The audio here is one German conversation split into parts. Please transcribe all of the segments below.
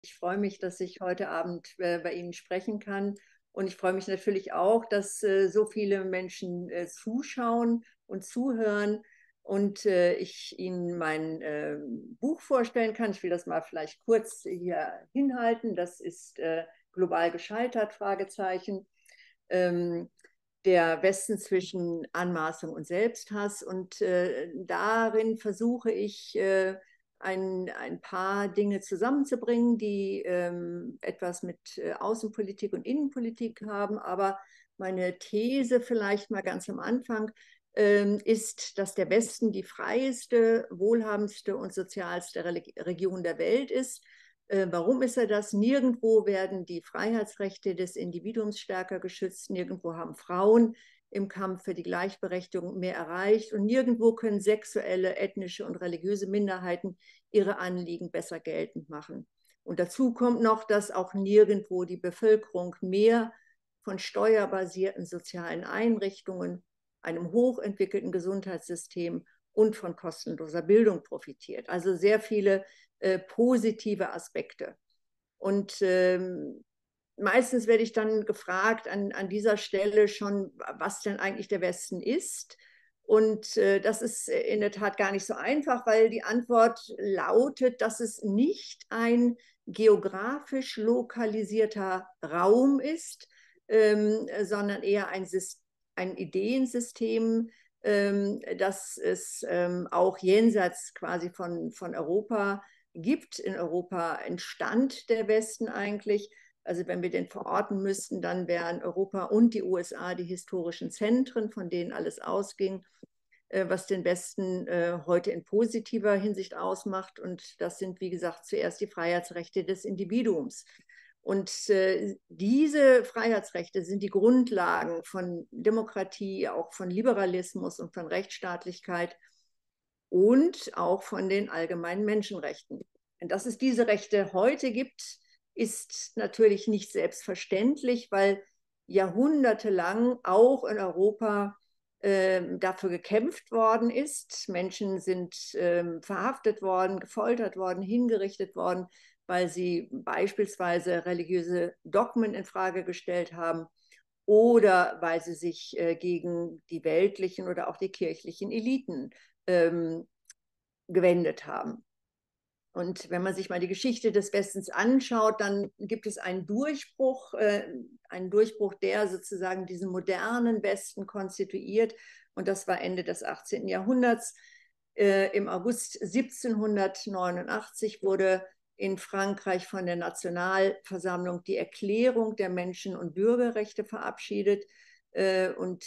Ich freue mich, dass ich heute Abend bei Ihnen sprechen kann. Und ich freue mich natürlich auch, dass so viele Menschen zuschauen und zuhören und ich Ihnen mein Buch vorstellen kann. Ich will das mal vielleicht kurz hier hinhalten. Das ist Global gescheitert, Fragezeichen. Ähm, der Westen zwischen Anmaßung und Selbsthass. Und darin versuche ich, ein paar Dinge zusammenzubringen, die etwas mit Außenpolitik und Innenpolitik haben. Aber meine These vielleicht mal ganz am Anfang ist, dass der Westen die freieste, wohlhabendste und sozialste Region der Welt ist. Warum ist er das? Nirgendwo werden die Freiheitsrechte des Individuums stärker geschützt, nirgendwo haben Frauen im Kampf für die Gleichberechtigung mehr erreicht und nirgendwo können sexuelle, ethnische und religiöse Minderheiten ihre Anliegen besser geltend machen. Und dazu kommt noch, dass auch nirgendwo die Bevölkerung mehr von steuerbasierten sozialen Einrichtungen, einem hochentwickelten Gesundheitssystem und von kostenloser Bildung profitiert. Also sehr viele positive Aspekte. Und meistens werde ich dann gefragt an dieser Stelle schon, was denn eigentlich der Westen ist. Und das ist in der Tat gar nicht so einfach, weil die Antwort lautet, dass es nicht ein geografisch lokalisierter Raum ist, sondern eher ein Ideensystem, dass es auch jenseits quasi von Europa gibt. In Europa entstand der Westen eigentlich. Also wenn wir den verorten müssten, dann wären Europa und die USA die historischen Zentren, von denen alles ausging, was den Westen heute in positiver Hinsicht ausmacht. Und das sind, wie gesagt, zuerst die Freiheitsrechte des Individuums. Und diese Freiheitsrechte sind die Grundlagen von Demokratie, auch von Liberalismus und von Rechtsstaatlichkeit und auch von den allgemeinen Menschenrechten. Und dass es diese Rechte heute gibt, ist natürlich nicht selbstverständlich, weil jahrhundertelang auch in Europa dafür gekämpft worden ist. Menschen sind verhaftet worden, gefoltert worden, hingerichtet worden, weil sie beispielsweise religiöse Dogmen in Frage gestellt haben oder weil sie sich gegen die weltlichen oder auch die kirchlichen Eliten gewendet haben. Und wenn man sich mal die Geschichte des Westens anschaut, dann gibt es einen Durchbruch, der sozusagen diesen modernen Westen konstituiert. Und das war Ende des 18. Jahrhunderts. Im August 1789 wurde in Frankreich von der Nationalversammlung die Erklärung der Menschen- und Bürgerrechte verabschiedet. Und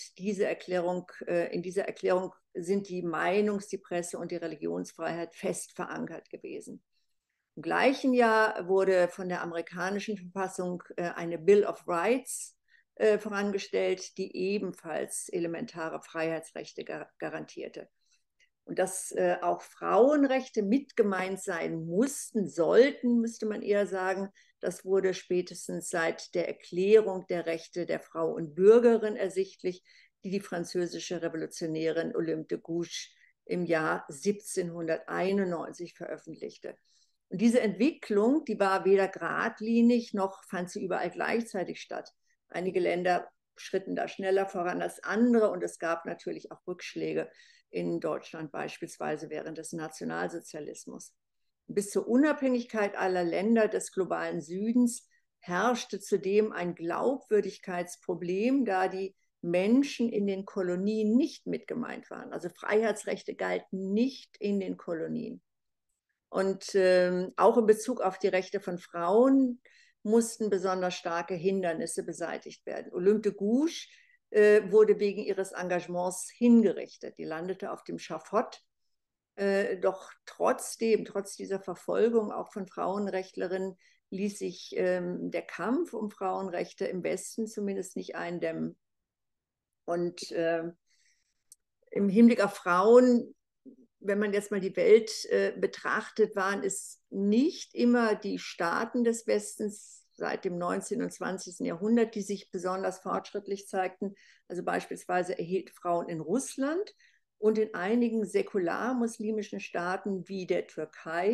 in dieser Erklärung sind die die Presse- und die Religionsfreiheit fest verankert gewesen. Im gleichen Jahr wurde von der amerikanischen Verfassung eine Bill of Rights vorangestellt, die ebenfalls elementare Freiheitsrechte garantierte. Und dass auch Frauenrechte mit gemeint sein sollten, müsste man eher sagen, das wurde spätestens seit der Erklärung der Rechte der Frau und Bürgerin ersichtlich, die die französische Revolutionärin Olympe de Gouges im Jahr 1791 veröffentlichte. Und diese Entwicklung, die war weder geradlinig noch fand sie überall gleichzeitig statt. Einige Länder schritten da schneller voran als andere und es gab natürlich auch Rückschläge in Deutschland beispielsweise während des Nationalsozialismus. Bis zur Unabhängigkeit aller Länder des globalen Südens herrschte zudem ein Glaubwürdigkeitsproblem, da die Menschen in den Kolonien nicht mit gemeint waren. Also Freiheitsrechte galten nicht in den Kolonien. Und auch in Bezug auf die Rechte von Frauen mussten besonders starke Hindernisse beseitigt werden. Olympe de Gouges wurde wegen ihres Engagements hingerichtet. Die landete auf dem Schafott. Doch trotz dieser Verfolgung auch von Frauenrechtlerinnen ließ sich der Kampf um Frauenrechte im Westen zumindest nicht eindämmen. Und im Hinblick auf Frauen, wenn man jetzt mal die Welt betrachtet, waren es nicht immer die Staaten des Westens seit dem 19. und 20. Jahrhundert, die sich besonders fortschrittlich zeigten. Also beispielsweise erhielten Frauen in Russland und in einigen säkular-muslimischen Staaten wie der Türkei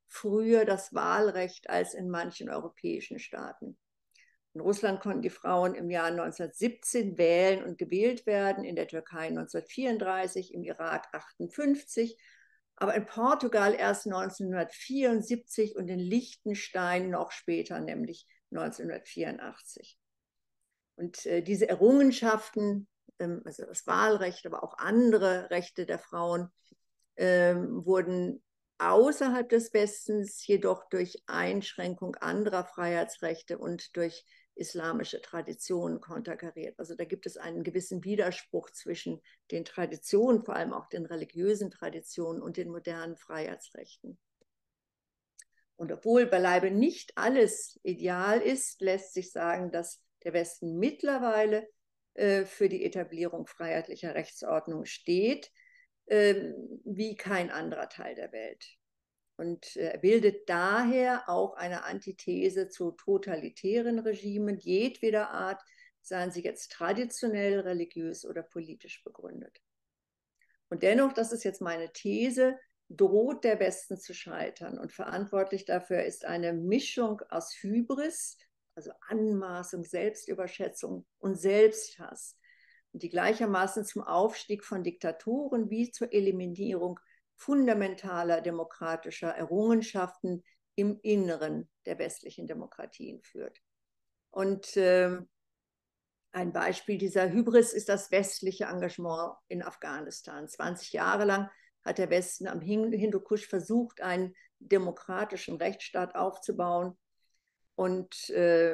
früher das Wahlrecht als in manchen europäischen Staaten. In Russland konnten die Frauen im Jahr 1917 wählen und gewählt werden, in der Türkei 1934, im Irak 1958, aber in Portugal erst 1974 und in Liechtenstein noch später, nämlich 1984. Und diese Errungenschaften, also das Wahlrecht, aber auch andere Rechte der Frauen, wurden außerhalb des Westens jedoch durch Einschränkung anderer Freiheitsrechte und durch islamische Traditionen konterkariert. Also da gibt es einen gewissen Widerspruch zwischen den Traditionen, vor allem auch den religiösen Traditionen und den modernen Freiheitsrechten. Und obwohl beileibe nicht alles ideal ist, lässt sich sagen, dass der Westen mittlerweile für die Etablierung freiheitlicher Rechtsordnung steht, wie kein anderer Teil der Welt. Und er bildet daher auch eine Antithese zu totalitären Regimen jedweder Art, seien sie jetzt traditionell, religiös oder politisch begründet. Und dennoch, das ist jetzt meine These, droht der Westen zu scheitern. Und verantwortlich dafür ist eine Mischung aus Hybris, also Anmaßung, Selbstüberschätzung und Selbsthass, die gleichermaßen zum Aufstieg von Diktaturen wie zur Eliminierung fundamentaler demokratischer Errungenschaften im Inneren der westlichen Demokratien führt. Und ein Beispiel dieser Hybris ist das westliche Engagement in Afghanistan. 20 Jahre lang hat der Westen am Hindukusch versucht, einen demokratischen Rechtsstaat aufzubauen. Und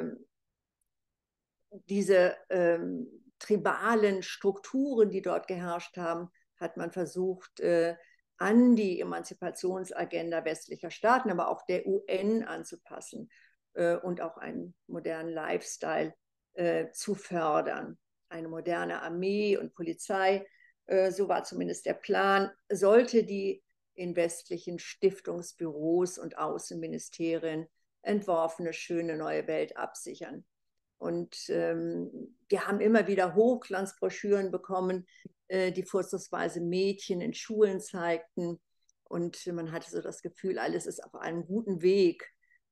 diese tribalen Strukturen, die dort geherrscht haben, hat man versucht, an die Emanzipationsagenda westlicher Staaten, aber auch der UN anzupassen und auch einen modernen Lifestyle zu fördern. Eine moderne Armee und Polizei, so war zumindest der Plan, sollte die in westlichen Stiftungsbüros und Außenministerien entworfene schöne neue Welt absichern. Und wir haben immer wieder Hochglanzbroschüren bekommen, die vorzugsweise Mädchen in Schulen zeigten. Und man hatte so das Gefühl, alles ist auf einem guten Weg.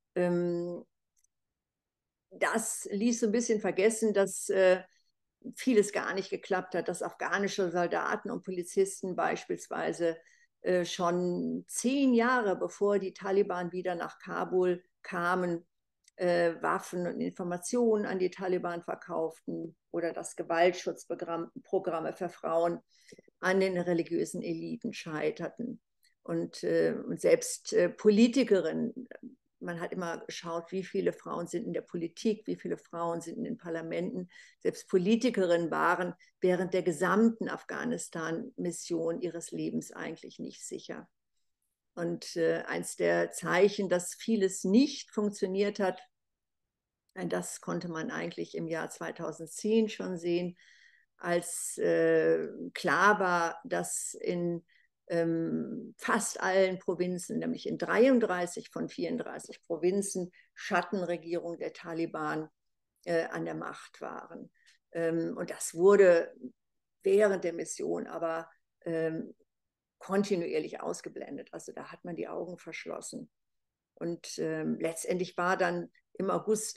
Das ließ so ein bisschen vergessen, dass vieles gar nicht geklappt hat, dass afghanische Soldaten und Polizisten beispielsweise schon 10 Jahre bevor die Taliban wieder nach Kabul kamen, Waffen und Informationen an die Taliban verkauften oder dass Gewaltschutzprogramme für Frauen an den religiösen Eliten scheiterten. Und selbst Politikerinnen, man hat immer geschaut, wie viele Frauen sind in der Politik, wie viele Frauen sind in den Parlamenten. Selbst Politikerinnen waren während der gesamten Afghanistan-Mission ihres Lebens eigentlich nicht sicher. Und eins der Zeichen, dass vieles nicht funktioniert hat, das konnte man eigentlich im Jahr 2010 schon sehen, als klar war, dass in fast allen Provinzen, nämlich in 33 von 34 Provinzen, Schattenregierungen der Taliban an der Macht waren. Und das wurde während der Mission aber kontinuierlich ausgeblendet. Also da hat man die Augen verschlossen. Und letztendlich war dann im August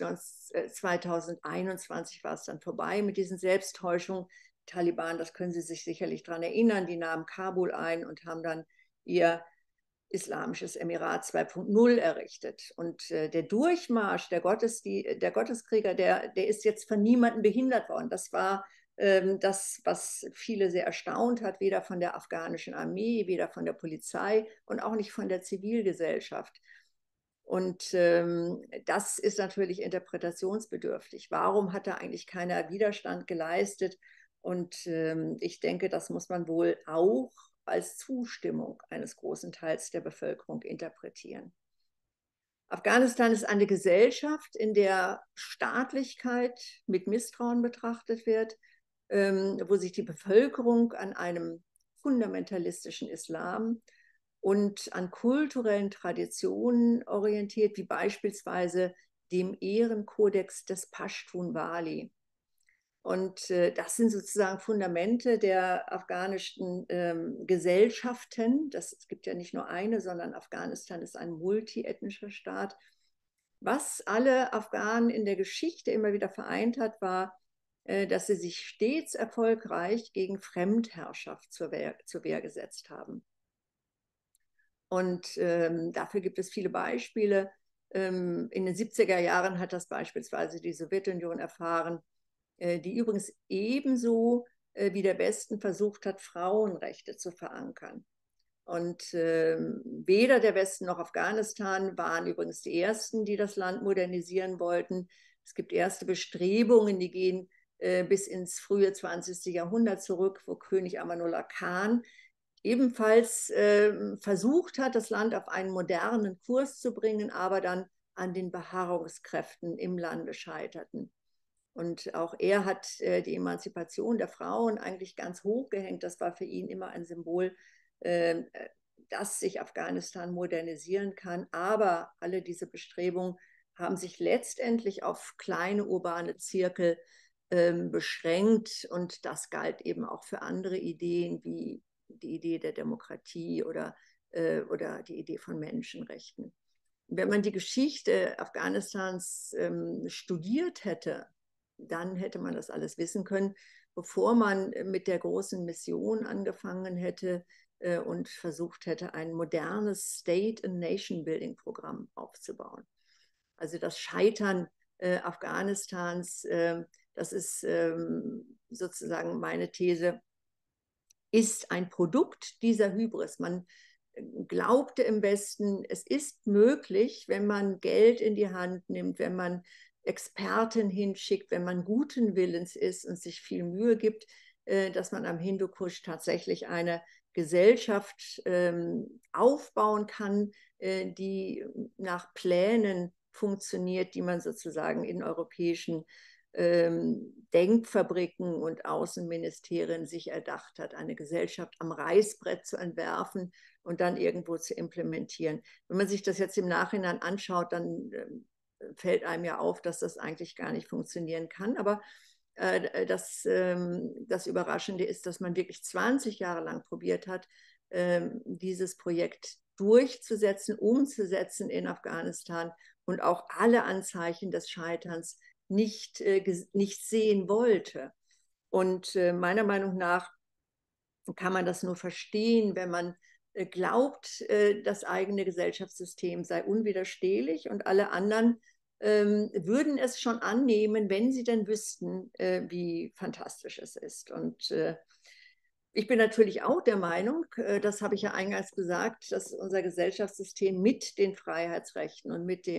2021 war es dann vorbei mit diesen Selbsttäuschungen. Die Taliban, das können Sie sich sicherlich daran erinnern, die nahmen Kabul ein und haben dann ihr Islamisches Emirat 2.0 errichtet. Und der Durchmarsch der Gotteskrieger, der ist jetzt von niemandem behindert worden. Das war das, was viele sehr erstaunt hat, weder von der afghanischen Armee, weder von der Polizei und auch nicht von der Zivilgesellschaft. Und das ist natürlich interpretationsbedürftig. Warum hat da eigentlich keiner Widerstand geleistet? Und ich denke, das muss man wohl auch als Zustimmung eines großen Teils der Bevölkerung interpretieren. Afghanistan ist eine Gesellschaft, in der Staatlichkeit mit Misstrauen betrachtet wird, wo sich die Bevölkerung an einem fundamentalistischen Islam und an kulturellen Traditionen orientiert, wie beispielsweise dem Ehrenkodex des Pashtun Wali. Und das sind sozusagen Fundamente der afghanischen Gesellschaften. Es gibt ja nicht nur eine, sondern Afghanistan ist ein multiethnischer Staat. Was alle Afghanen in der Geschichte immer wieder vereint hat, war, dass sie sich stets erfolgreich gegen Fremdherrschaft zur Wehr gesetzt haben. Und dafür gibt es viele Beispiele. In den 70er Jahren hat das beispielsweise die Sowjetunion erfahren, die übrigens ebenso wie der Westen versucht hat, Frauenrechte zu verankern. Und weder der Westen noch Afghanistan waren übrigens die Ersten, die das Land modernisieren wollten. Es gibt erste Bestrebungen, die gehen bis ins frühe 20. Jahrhundert zurück, wo König Amanullah Khan ebenfalls versucht hat, das Land auf einen modernen Kurs zu bringen, aber dann an den Beharrungskräften im Lande scheiterten. Und auch er hat die Emanzipation der Frauen eigentlich ganz hoch gehängt. Das war für ihn immer ein Symbol, dass sich Afghanistan modernisieren kann. Aber alle diese Bestrebungen haben sich letztendlich auf kleine urbane Zirkel beschränkt. Und das galt eben auch für andere Ideen wie die Idee der Demokratie oder die Idee von Menschenrechten. Wenn man die Geschichte Afghanistans studiert hätte, dann hätte man das alles wissen können, bevor man mit der großen Mission angefangen hätte und versucht hätte, ein modernes State- and Nation-Building-Programm aufzubauen. Also das Scheitern Afghanistans, das ist sozusagen meine These, ist ein Produkt dieser Hybris. Man glaubte im Westen, es ist möglich, wenn man Geld in die Hand nimmt, wenn man Experten hinschickt, wenn man guten Willens ist und sich viel Mühe gibt, dass man am Hindukusch tatsächlich eine Gesellschaft aufbauen kann, die nach Plänen funktioniert, die man sozusagen in europäischen Denkfabriken und Außenministerien sich erdacht hat, eine Gesellschaft am Reißbrett zu entwerfen und dann irgendwo zu implementieren. Wenn man sich das jetzt im Nachhinein anschaut, dann fällt einem ja auf, dass das eigentlich gar nicht funktionieren kann. Aber das Überraschende ist, dass man wirklich 20 Jahre lang probiert hat, dieses Projekt durchzusetzen, umzusetzen in Afghanistan und auch alle Anzeichen des Scheiterns nicht sehen wollte. Und meiner Meinung nach kann man das nur verstehen, wenn man glaubt, das eigene Gesellschaftssystem sei unwiderstehlich und alle anderen würden es schon annehmen, wenn sie denn wüssten, wie fantastisch es ist. Und ich bin natürlich auch der Meinung, das habe ich ja eingangs gesagt, dass unser Gesellschaftssystem mit den Freiheitsrechten und mit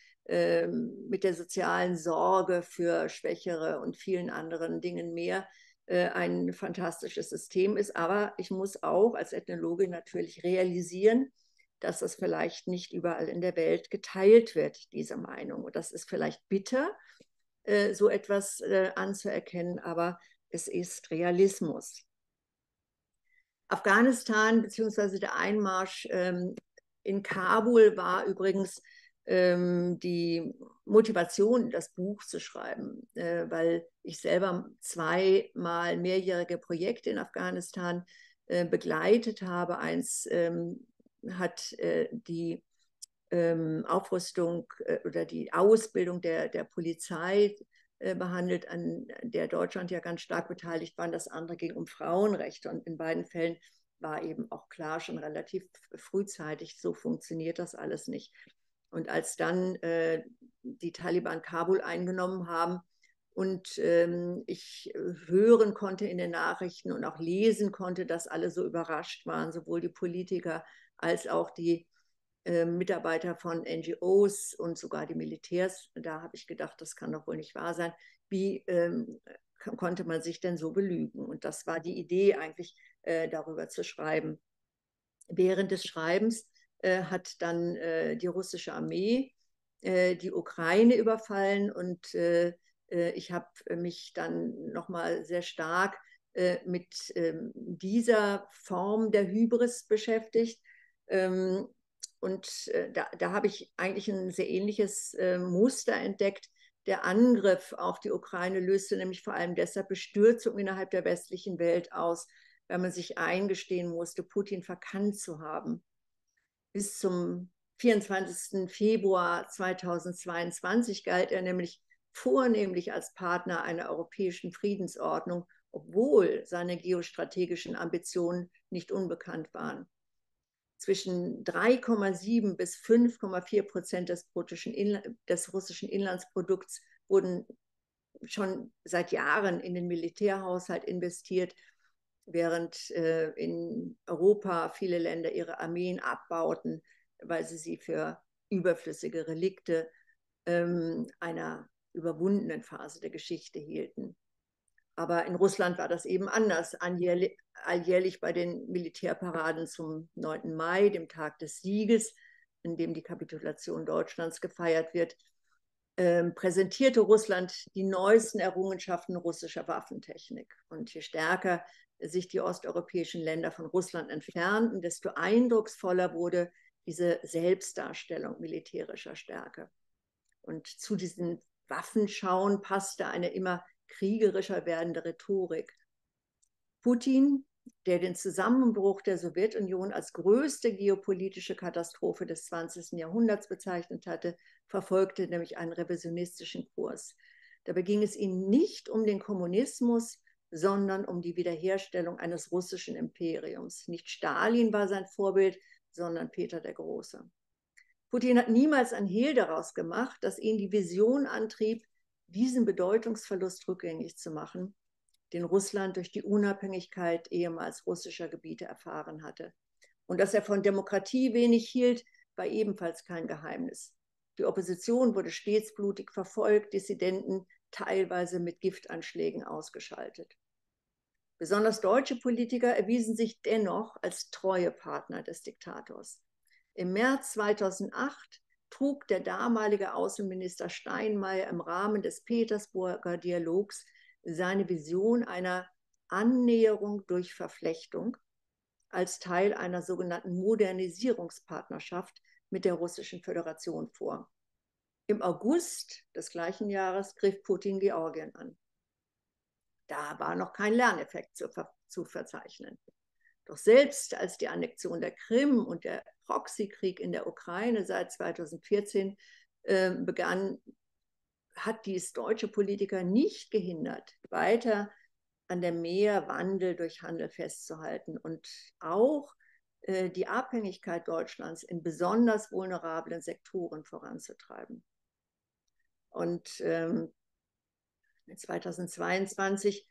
der sozialen Sorge für Schwächere und vielen anderen Dingen mehr ein fantastisches System ist. Aber ich muss auch als Ethnologin natürlich realisieren, dass das vielleicht nicht überall in der Welt geteilt wird, diese Meinung. Und das ist vielleicht bitter, so etwas anzuerkennen, aber es ist Realismus. Afghanistan bzw. der Einmarsch in Kabul war übrigens die Motivation, das Buch zu schreiben, weil ich selber zweimal mehrjährige Projekte in Afghanistan begleitet habe. Eins hat die Aufrüstung oder die Ausbildung der Polizei behandelt, an der Deutschland ja ganz stark beteiligt war. Das andere ging um Frauenrechte. Und in beiden Fällen war eben auch klar, schon relativ frühzeitig, so funktioniert das alles nicht. Und als dann die Taliban Kabul eingenommen haben und ich hören konnte in den Nachrichten und auch lesen konnte, dass alle so überrascht waren, sowohl die Politiker als auch die Mitarbeiter von NGOs und sogar die Militärs. Da habe ich gedacht, das kann doch wohl nicht wahr sein. Wie konnte man sich denn so belügen? Und das war die Idee eigentlich, darüber zu schreiben. Während des Schreibens hat dann die russische Armee die Ukraine überfallen und ich habe mich dann nochmal sehr stark mit dieser Form der Hybris beschäftigt. Und da habe ich eigentlich ein sehr ähnliches Muster entdeckt, Der Angriff auf die Ukraine löste nämlich vor allem deshalb Bestürzung innerhalb der westlichen Welt aus, weil man sich eingestehen musste, Putin verkannt zu haben. Bis zum 24. Februar 2022 galt er nämlich vornehmlich als Partner einer europäischen Friedensordnung, obwohl seine geostrategischen Ambitionen nicht unbekannt waren. Zwischen 3,7 bis 5,4% des russischen Inlandsprodukts wurden schon seit Jahren in den Militärhaushalt investiert, während in Europa viele Länder ihre Armeen abbauten, weil sie für überflüssige Relikte einer überwundenen Phase der Geschichte hielten. Aber in Russland war das eben anders. Alljährlich bei den Militärparaden zum 9. Mai, dem Tag des Sieges, in dem die Kapitulation Deutschlands gefeiert wird, präsentierte Russland die neuesten Errungenschaften russischer Waffentechnik. Und je stärker sich die osteuropäischen Länder von Russland entfernten, desto eindrucksvoller wurde diese Selbstdarstellung militärischer Stärke. Und zu diesen Waffenschauen passte eine immer kriegerischer werdende Rhetorik. Putin, der den Zusammenbruch der Sowjetunion als größte geopolitische Katastrophe des 20. Jahrhunderts bezeichnet hatte, verfolgte nämlich einen revisionistischen Kurs. Dabei ging es ihm nicht um den Kommunismus, sondern um die Wiederherstellung eines russischen Imperiums. Nicht Stalin war sein Vorbild, sondern Peter der Große. Putin hat niemals ein Hehl daraus gemacht, dass ihn die Vision antrieb, diesen Bedeutungsverlust rückgängig zu machen, den Russland durch die Unabhängigkeit ehemals russischer Gebiete erfahren hatte. Und dass er von Demokratie wenig hielt, war ebenfalls kein Geheimnis. Die Opposition wurde stets blutig verfolgt, Dissidenten teilweise mit Giftanschlägen ausgeschaltet. Besonders deutsche Politiker erwiesen sich dennoch als treue Partner des Diktators. Im März 2008 trug der damalige Außenminister Steinmeier im Rahmen des Petersburger Dialogs seine Vision einer Annäherung durch Verflechtung als Teil einer sogenannten Modernisierungspartnerschaft mit der Russischen Föderation vor. Im August des gleichen Jahres griff Putin Georgien an. Da war noch kein Lerneffekt zu verzeichnen. Doch selbst als die Annexion der Krim und der Proxykrieg in der Ukraine seit 2014 begann, hat dies deutsche Politiker nicht gehindert, weiter an der Mehrwandel durch Handel festzuhalten und auch die Abhängigkeit Deutschlands in besonders vulnerablen Sektoren voranzutreiben. Und 2022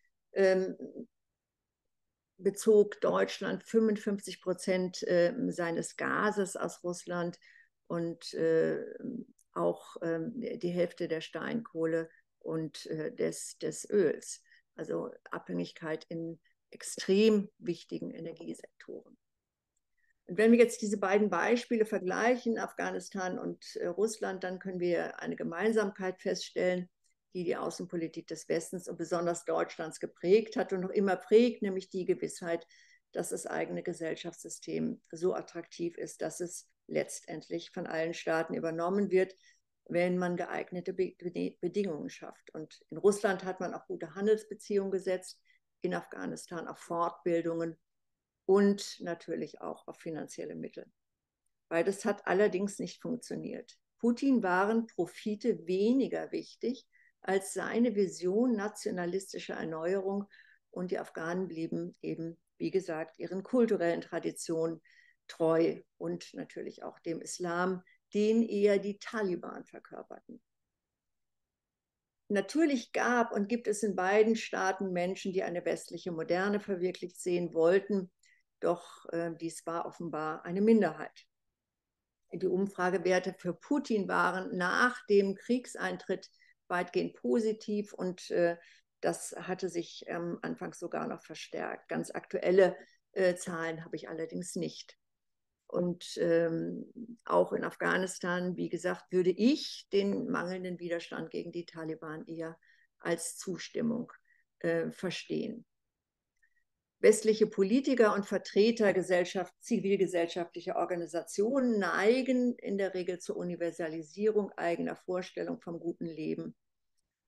bezog Deutschland 55% seines Gases aus Russland und auch die Hälfte der Steinkohle und des Öls. Also Abhängigkeit in extrem wichtigen Energiesektoren. Und wenn wir jetzt diese beiden Beispiele vergleichen, Afghanistan und Russland, dann können wir eine Gemeinsamkeit feststellen, die die Außenpolitik des Westens und besonders Deutschlands geprägt hat und noch immer prägt, nämlich die Gewissheit, dass das eigene Gesellschaftssystem so attraktiv ist, dass es letztendlich von allen Staaten übernommen wird, wenn man geeignete Bedingungen schafft. Und in Russland hat man auch gute Handelsbeziehungen gesetzt, in Afghanistan auf Fortbildungen und natürlich auch auf finanzielle Mittel. Beides hat allerdings nicht funktioniert. Putin waren Profite weniger wichtig als seine Vision nationalistischer Erneuerung und die Afghanen blieben eben, wie gesagt, ihren kulturellen Traditionen treu und natürlich auch dem Islam, den eher die Taliban verkörperten. Natürlich gab und gibt es in beiden Staaten Menschen, die eine westliche Moderne verwirklicht sehen wollten, doch dies war offenbar eine Minderheit. Die Umfragewerte für Putin waren nach dem Kriegseintritt weitgehend positiv und das hatte sich anfangs sogar noch verstärkt. Ganz aktuelle Zahlen habe ich allerdings nicht. Und auch in Afghanistan, wie gesagt, würde ich den mangelnden Widerstand gegen die Taliban eher als Zustimmung verstehen. Westliche Politiker und Vertreter zivilgesellschaftlicher Organisationen neigen in der Regel zur Universalisierung eigener Vorstellungen vom guten Leben.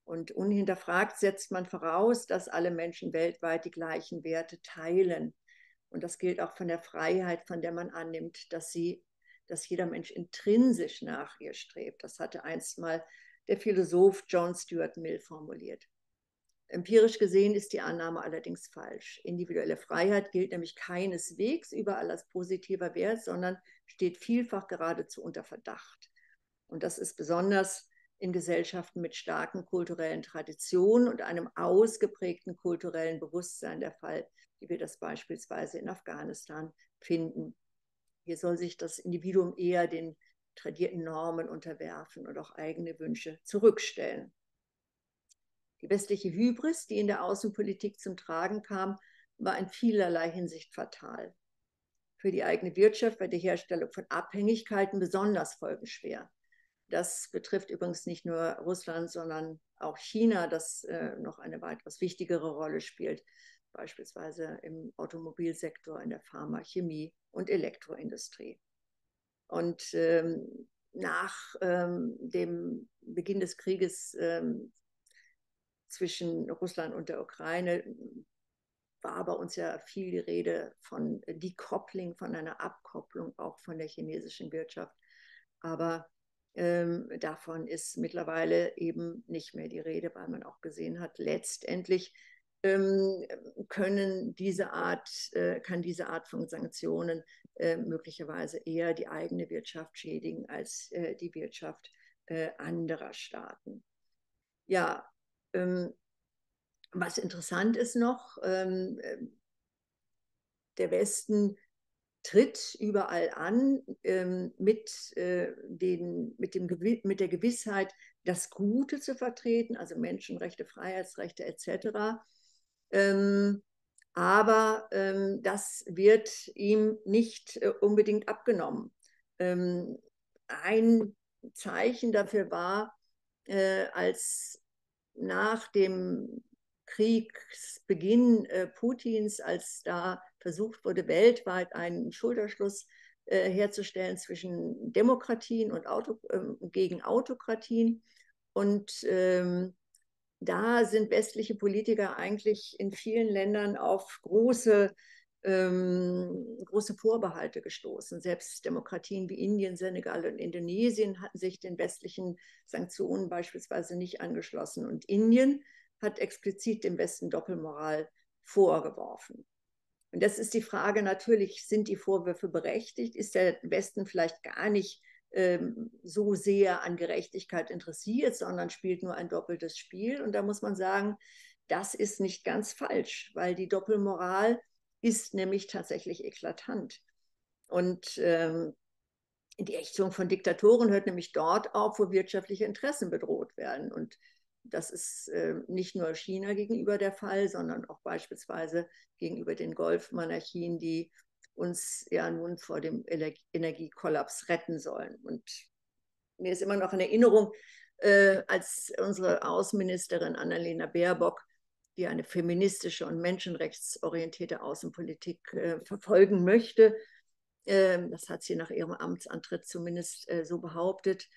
Und unhinterfragt setzt man voraus, dass alle Menschen weltweit die gleichen Werte teilen. Und das gilt auch von der Freiheit, von der man annimmt, dass jeder Mensch intrinsisch nach ihr strebt. Das hatte einst mal der Philosoph John Stuart Mill formuliert. Empirisch gesehen ist die Annahme allerdings falsch. Individuelle Freiheit gilt nämlich keineswegs überall als positiver Wert, sondern steht vielfach geradezu unter Verdacht. Und das ist besonders in Gesellschaften mit starken kulturellen Traditionen und einem ausgeprägten kulturellen Bewusstsein der Fall, wie wir das beispielsweise in Afghanistan finden. Hier soll sich das Individuum eher den tradierten Normen unterwerfen und auch eigene Wünsche zurückstellen. Die westliche Hybris, die in der Außenpolitik zum Tragen kam, war in vielerlei Hinsicht fatal. Für die eigene Wirtschaft war die Herstellung von Abhängigkeiten besonders folgenschwer. Das betrifft übrigens nicht nur Russland, sondern auch China, das noch eine weitaus wichtigere Rolle spielt, beispielsweise im Automobilsektor, in der Pharma-, Chemie- und Elektroindustrie. Und nach dem Beginn des Krieges zwischen Russland und der Ukraine war bei uns ja viel die Rede von Decoupling, von einer Abkopplung auch von der chinesischen Wirtschaft. Aber davon ist mittlerweile eben nicht mehr die Rede, weil man auch gesehen hat, letztendlich kann diese Art von Sanktionen möglicherweise eher die eigene Wirtschaft schädigen als die Wirtschaft anderer Staaten. Ja, was interessant ist noch, der Westen tritt überall an mit der Gewissheit, das Gute zu vertreten, also Menschenrechte, Freiheitsrechte etc. Aber das wird ihm nicht unbedingt abgenommen. Ein Zeichen dafür war, als nach dem Kriegsbeginn Putins, als da versucht wurde, weltweit einen Schulterschluss herzustellen zwischen Demokratien und gegen Autokratien. Und da sind westliche Politiker eigentlich in vielen Ländern auf große Vorbehalte gestoßen. Selbst Demokratien wie Indien, Senegal und Indonesien hatten sich den westlichen Sanktionen beispielsweise nicht angeschlossen. Und Indien hat explizit dem Westen Doppelmoral vorgeworfen. Und das ist die Frage natürlich, sind die Vorwürfe berechtigt? Ist der Westen vielleicht gar nicht so sehr an Gerechtigkeit interessiert, sondern spielt nur ein doppeltes Spiel? Und da muss man sagen, das ist nicht ganz falsch, weil die Doppelmoral ist nämlich tatsächlich eklatant. Und die Ächtung von Diktatoren hört nämlich dort auf, wo wirtschaftliche Interessen bedroht werden. Und das ist nicht nur China gegenüber der Fall, sondern auch beispielsweise gegenüber den Golfmonarchien, die uns ja nun vor dem Energiekollaps retten sollen. Und mir ist immer noch in Erinnerung, als unsere Außenministerin Annalena Baerbock, die eine feministische und menschenrechtsorientierte Außenpolitik verfolgen möchte, das hat sie nach ihrem Amtsantritt zumindest so behauptet,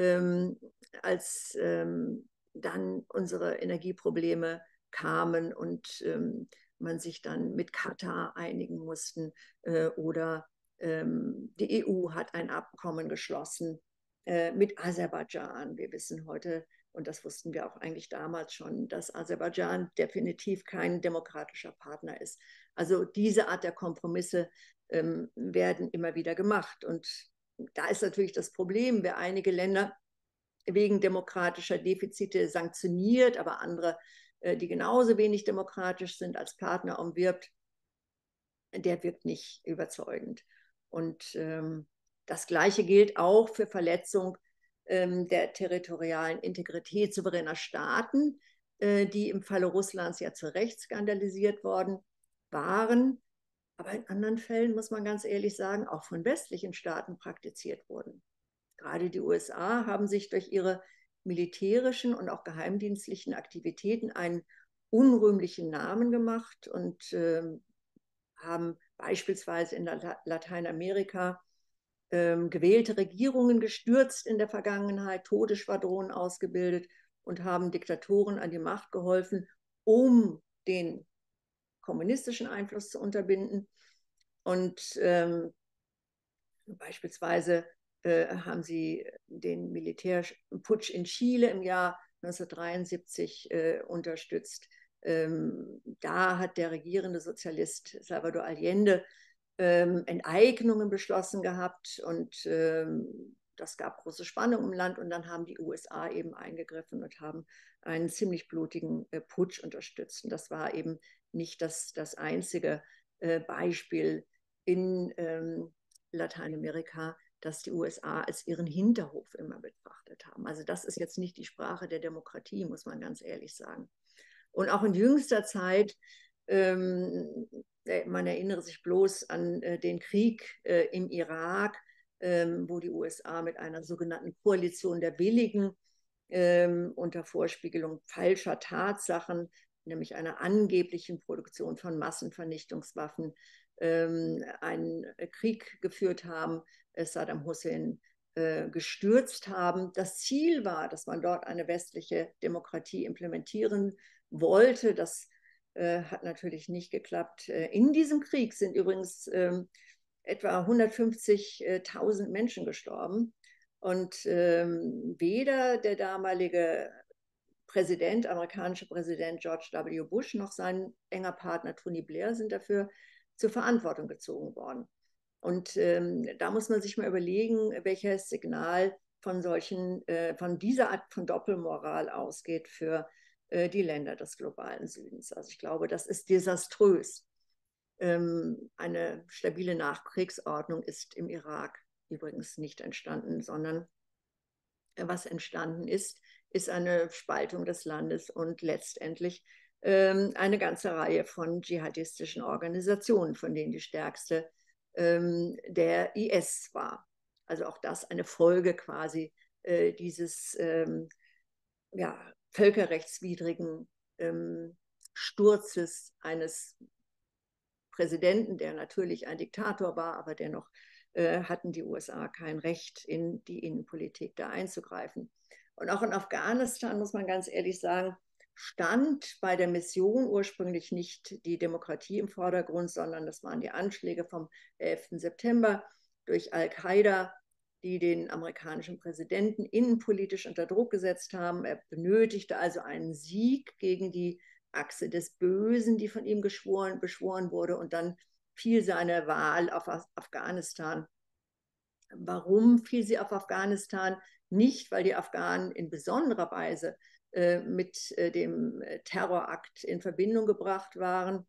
als dann unsere Energieprobleme kamen und man sich dann mit Katar einigen mussten oder die EU hat ein Abkommen geschlossen mit Aserbaidschan. Wir wissen heute, und das wussten wir auch eigentlich damals schon, dass Aserbaidschan definitiv kein demokratischer Partner ist. Also diese Art der Kompromisse werden immer wieder gemacht. Und da ist natürlich das Problem, wer einige Länder wegen demokratischer Defizite sanktioniert, aber andere, die genauso wenig demokratisch sind, als Partner umwirbt, der wirkt nicht überzeugend. Und das Gleiche gilt auch für Verletzung der territorialen Integrität souveräner Staaten, die im Falle Russlands ja zu Recht skandalisiert worden waren, aber in anderen Fällen, muss man ganz ehrlich sagen, auch von westlichen Staaten praktiziert wurden. Gerade die USA haben sich durch ihre militärischen und auch geheimdienstlichen Aktivitäten einen unrühmlichen Namen gemacht und haben beispielsweise in Lateinamerika gewählte Regierungen gestürzt in der Vergangenheit, Todesschwadronen ausgebildet und haben Diktatoren an die Macht geholfen, um den kommunistischen Einfluss zu unterbinden. Und beispielsweise haben sie den Militärputsch in Chile im Jahr 1973 unterstützt. Da hat der regierende Sozialist Salvador Allende Enteignungen beschlossen gehabt und das gab große Spannung im Land und dann haben die USA eben eingegriffen und haben einen ziemlich blutigen Putsch unterstützt. Und das war eben nicht das einzige Beispiel in Lateinamerika, das die USA als ihren Hinterhof immer betrachtet haben. Also das ist jetzt nicht die Sprache der Demokratie, muss man ganz ehrlich sagen. Und auch in jüngster Zeit, man erinnere sich bloß an den Krieg im Irak, wo die USA mit einer sogenannten Koalition der Willigen unter Vorspiegelung falscher Tatsachen, nämlich einer angeblichen Produktion von Massenvernichtungswaffen, einen Krieg geführt haben, Saddam Hussein gestürzt haben. Das Ziel war, dass man dort eine westliche Demokratie implementieren wollte. Das hat natürlich nicht geklappt. In diesem Krieg sind übrigens etwa 150.000 Menschen gestorben. Und weder der damalige amerikanische Präsident George W. Bush noch sein enger Partner Tony Blair sind dafür zur Verantwortung gezogen worden. Und da muss man sich mal überlegen, welches Signal von dieser Art von Doppelmoral ausgeht für die Länder des globalen Südens. Also ich glaube, das ist desaströs. Eine stabile Nachkriegsordnung ist im Irak übrigens nicht entstanden, sondern was entstanden ist eine Spaltung des Landes und letztendlich eine ganze Reihe von dschihadistischen Organisationen, von denen die stärkste der IS war. Also auch das eine Folge quasi dieses ja, völkerrechtswidrigen Sturzes eines Präsidenten, der natürlich ein Diktator war, aber dennoch hatten die USA kein Recht, in die Innenpolitik da einzugreifen. Und auch in Afghanistan, muss man ganz ehrlich sagen, stand bei der Mission ursprünglich nicht die Demokratie im Vordergrund, sondern das waren die Anschläge vom 11. September durch Al-Qaida, die den amerikanischen Präsidenten innenpolitisch unter Druck gesetzt haben. Er benötigte also einen Sieg gegen die Achse des Bösen, die von ihm beschworen wurde, und dann fiel seine Wahl auf Afghanistan. Warum fiel sie auf Afghanistan? Nicht, weil die Afghanen in besonderer Weise mit dem Terrorakt in Verbindung gebracht waren,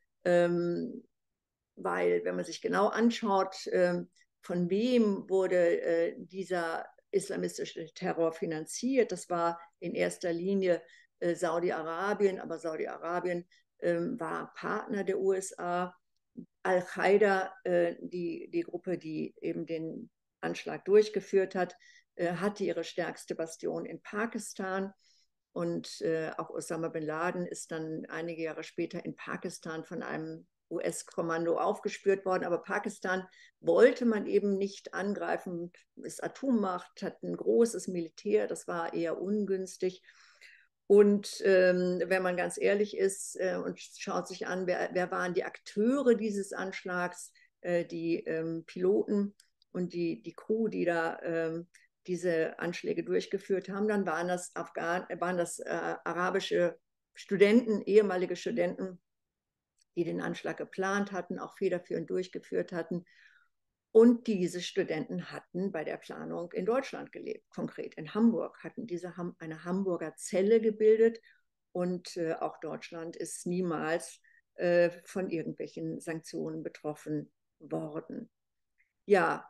weil, wenn man sich genau anschaut, von wem wurde dieser islamistische Terror finanziert, das war in erster Linie Saudi-Arabien, aber Saudi-Arabien war Partner der USA. Al-Qaida, die Gruppe, die eben den Anschlag durchgeführt hat, hatte ihre stärkste Bastion in Pakistan. Und auch Osama bin Laden ist dann einige Jahre später in Pakistan von einem US-Kommando aufgespürt worden. Aber Pakistan wollte man eben nicht angreifen, ist Atommacht, hat ein großes Militär, das war eher ungünstig. Und wenn man ganz ehrlich ist und schaut sich an, wer waren die Akteure dieses Anschlags, die Piloten und die Crew, die da diese Anschläge durchgeführt haben, dann waren das arabische Studenten, ehemalige Studenten, die den Anschlag geplant hatten, auch federführend durchgeführt hatten. Und diese Studenten hatten bei der Planung in Deutschland gelebt, konkret in Hamburg, hatten diese eine Hamburger Zelle gebildet. Und auch Deutschland ist niemals von irgendwelchen Sanktionen betroffen worden. Ja,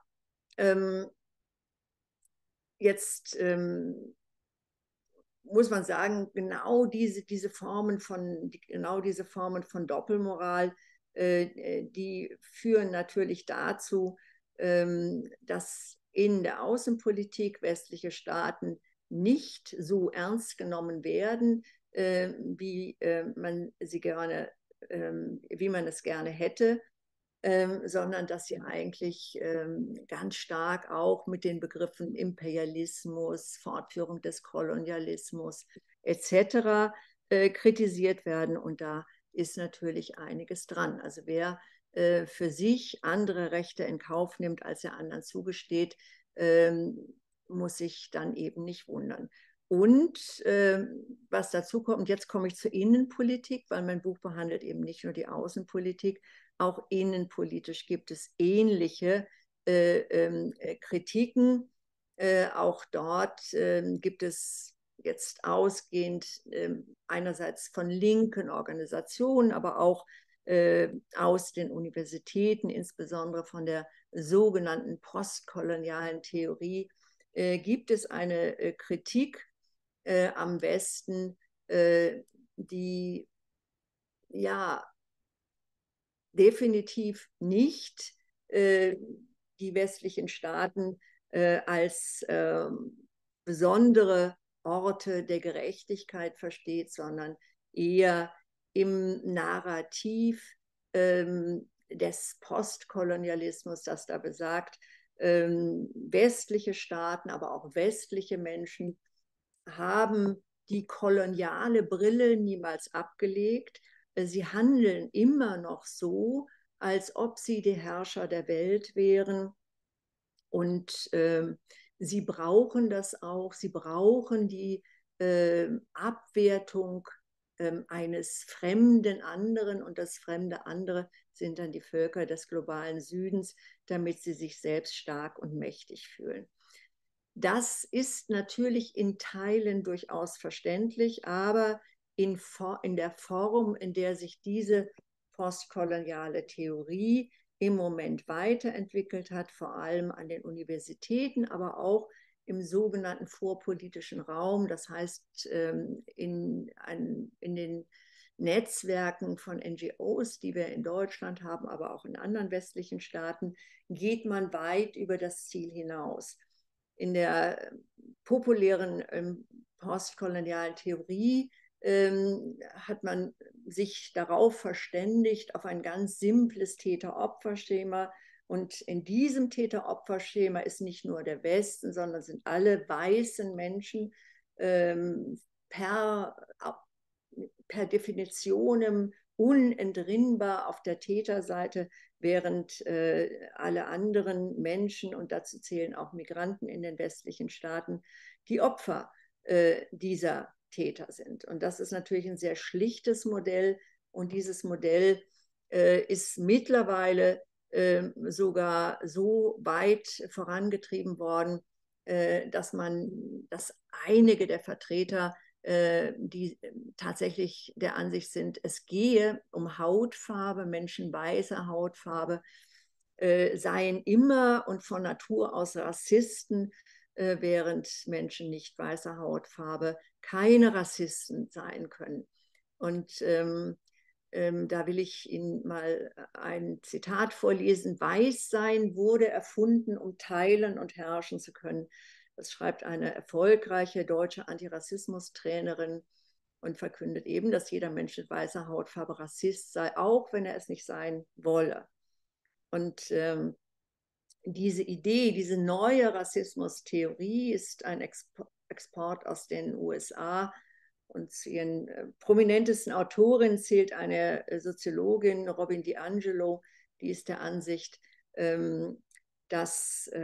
jetzt muss man sagen, genau diese Formen von Doppelmoral, die führen natürlich dazu, dass in der Außenpolitik westliche Staaten nicht so ernst genommen werden, wie man es gerne hätte. sondern dass sie eigentlich ganz stark auch mit den Begriffen Imperialismus, Fortführung des Kolonialismus etc. Kritisiert werden. Und da ist natürlich einiges dran. Also wer für sich andere Rechte in Kauf nimmt, als er anderen zugesteht, muss sich dann eben nicht wundern. Und was dazu kommt, und jetzt komme ich zur Innenpolitik, weil mein Buch behandelt eben nicht nur die Außenpolitik, auch innenpolitisch gibt es ähnliche Kritiken. Auch dort gibt es jetzt ausgehend einerseits von linken Organisationen, aber auch aus den Universitäten, insbesondere von der sogenannten postkolonialen Theorie, gibt es eine Kritik am Westen, die ja definitiv nicht die westlichen Staaten als besondere Orte der Gerechtigkeit versteht, sondern eher im Narrativ des Postkolonialismus, das da besagt, westliche Staaten, aber auch westliche Menschen haben die koloniale Brille niemals abgelegt. Sie handeln immer noch so, als ob sie die Herrscher der Welt wären. Und sie brauchen das auch. Sie brauchen die Abwertung eines fremden anderen. Und das fremde andere sind dann die Völker des globalen Südens, damit sie sich selbst stark und mächtig fühlen. Das ist natürlich in Teilen durchaus verständlich, aber in der Form, in der sich diese postkoloniale Theorie im Moment weiterentwickelt hat, vor allem an den Universitäten, aber auch im sogenannten vorpolitischen Raum, das heißt in den Netzwerken von NGOs, die wir in Deutschland haben, aber auch in anderen westlichen Staaten, geht man weit über das Ziel hinaus. In der populären postkolonialen Theorie hat man sich darauf verständigt, auf ein ganz simples Täter-Opfer-Schema. Und in diesem Täter-Opfer-Schema ist nicht nur der Westen, sondern sind alle weißen Menschen per Definition unentrinnbar auf der Täterseite, während alle anderen Menschen, und dazu zählen auch Migranten in den westlichen Staaten, die Opfer dieser Täter sind. Und das ist natürlich ein sehr schlichtes Modell. Und dieses Modell ist mittlerweile sogar so weit vorangetrieben worden, dass einige der Vertreter, die tatsächlich der Ansicht sind, es gehe um Hautfarbe, Menschen weißer Hautfarbe, seien immer und von Natur aus Rassisten, während Menschen nicht weißer Hautfarbe keine Rassisten sein können. Und da will ich Ihnen mal ein Zitat vorlesen. Weißsein wurde erfunden, um teilen und herrschen zu können. Das schreibt eine erfolgreiche deutsche Antirassismus-Trainerin und verkündet eben, dass jeder Mensch mit weißer Hautfarbe Rassist sei, auch wenn er es nicht sein wolle. Und diese Idee, diese neue Rassismustheorie ist ein Export aus den USA. Und zu ihren prominentesten Autorinnen zählt eine Soziologin, Robin DiAngelo, die ist der Ansicht, dass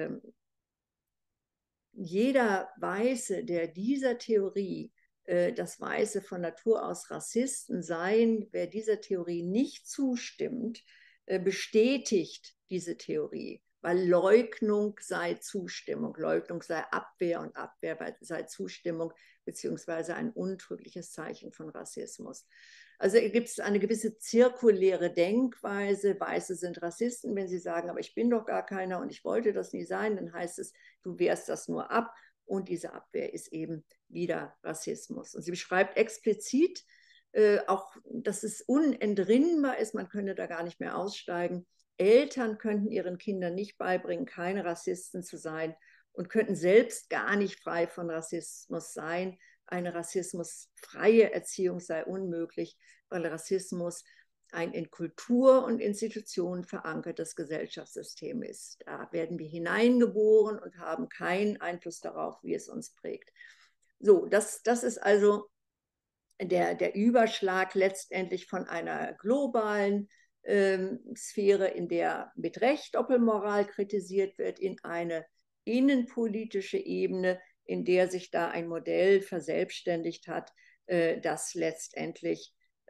jeder Weiße, der dieser Theorie, dass Weiße von Natur aus Rassisten seien, wer dieser Theorie nicht zustimmt, bestätigt diese Theorie, weil Leugnung sei Zustimmung, Leugnung sei Abwehr und Abwehr sei Zustimmung, beziehungsweise ein untrügliches Zeichen von Rassismus. Also gibt es eine gewisse zirkuläre Denkweise, Weiße sind Rassisten, wenn sie sagen, aber ich bin doch gar keiner und ich wollte das nie sein, dann heißt es, du wehrst das nur ab und diese Abwehr ist eben wieder Rassismus. Und sie beschreibt explizit auch, dass es unentrinnbar ist, man könne da gar nicht mehr aussteigen. Eltern könnten ihren Kindern nicht beibringen, keine Rassisten zu sein und könnten selbst gar nicht frei von Rassismus sein. Eine rassismusfreie Erziehung sei unmöglich, weil Rassismus ein in Kultur und Institutionen verankertes Gesellschaftssystem ist. Da werden wir hineingeboren und haben keinen Einfluss darauf, wie es uns prägt. So, das ist also der Überschlag letztendlich von einer globalen Sphäre, in der mit Recht Doppelmoral kritisiert wird, in eine innenpolitische Ebene, in der sich da ein Modell verselbstständigt hat, das letztendlich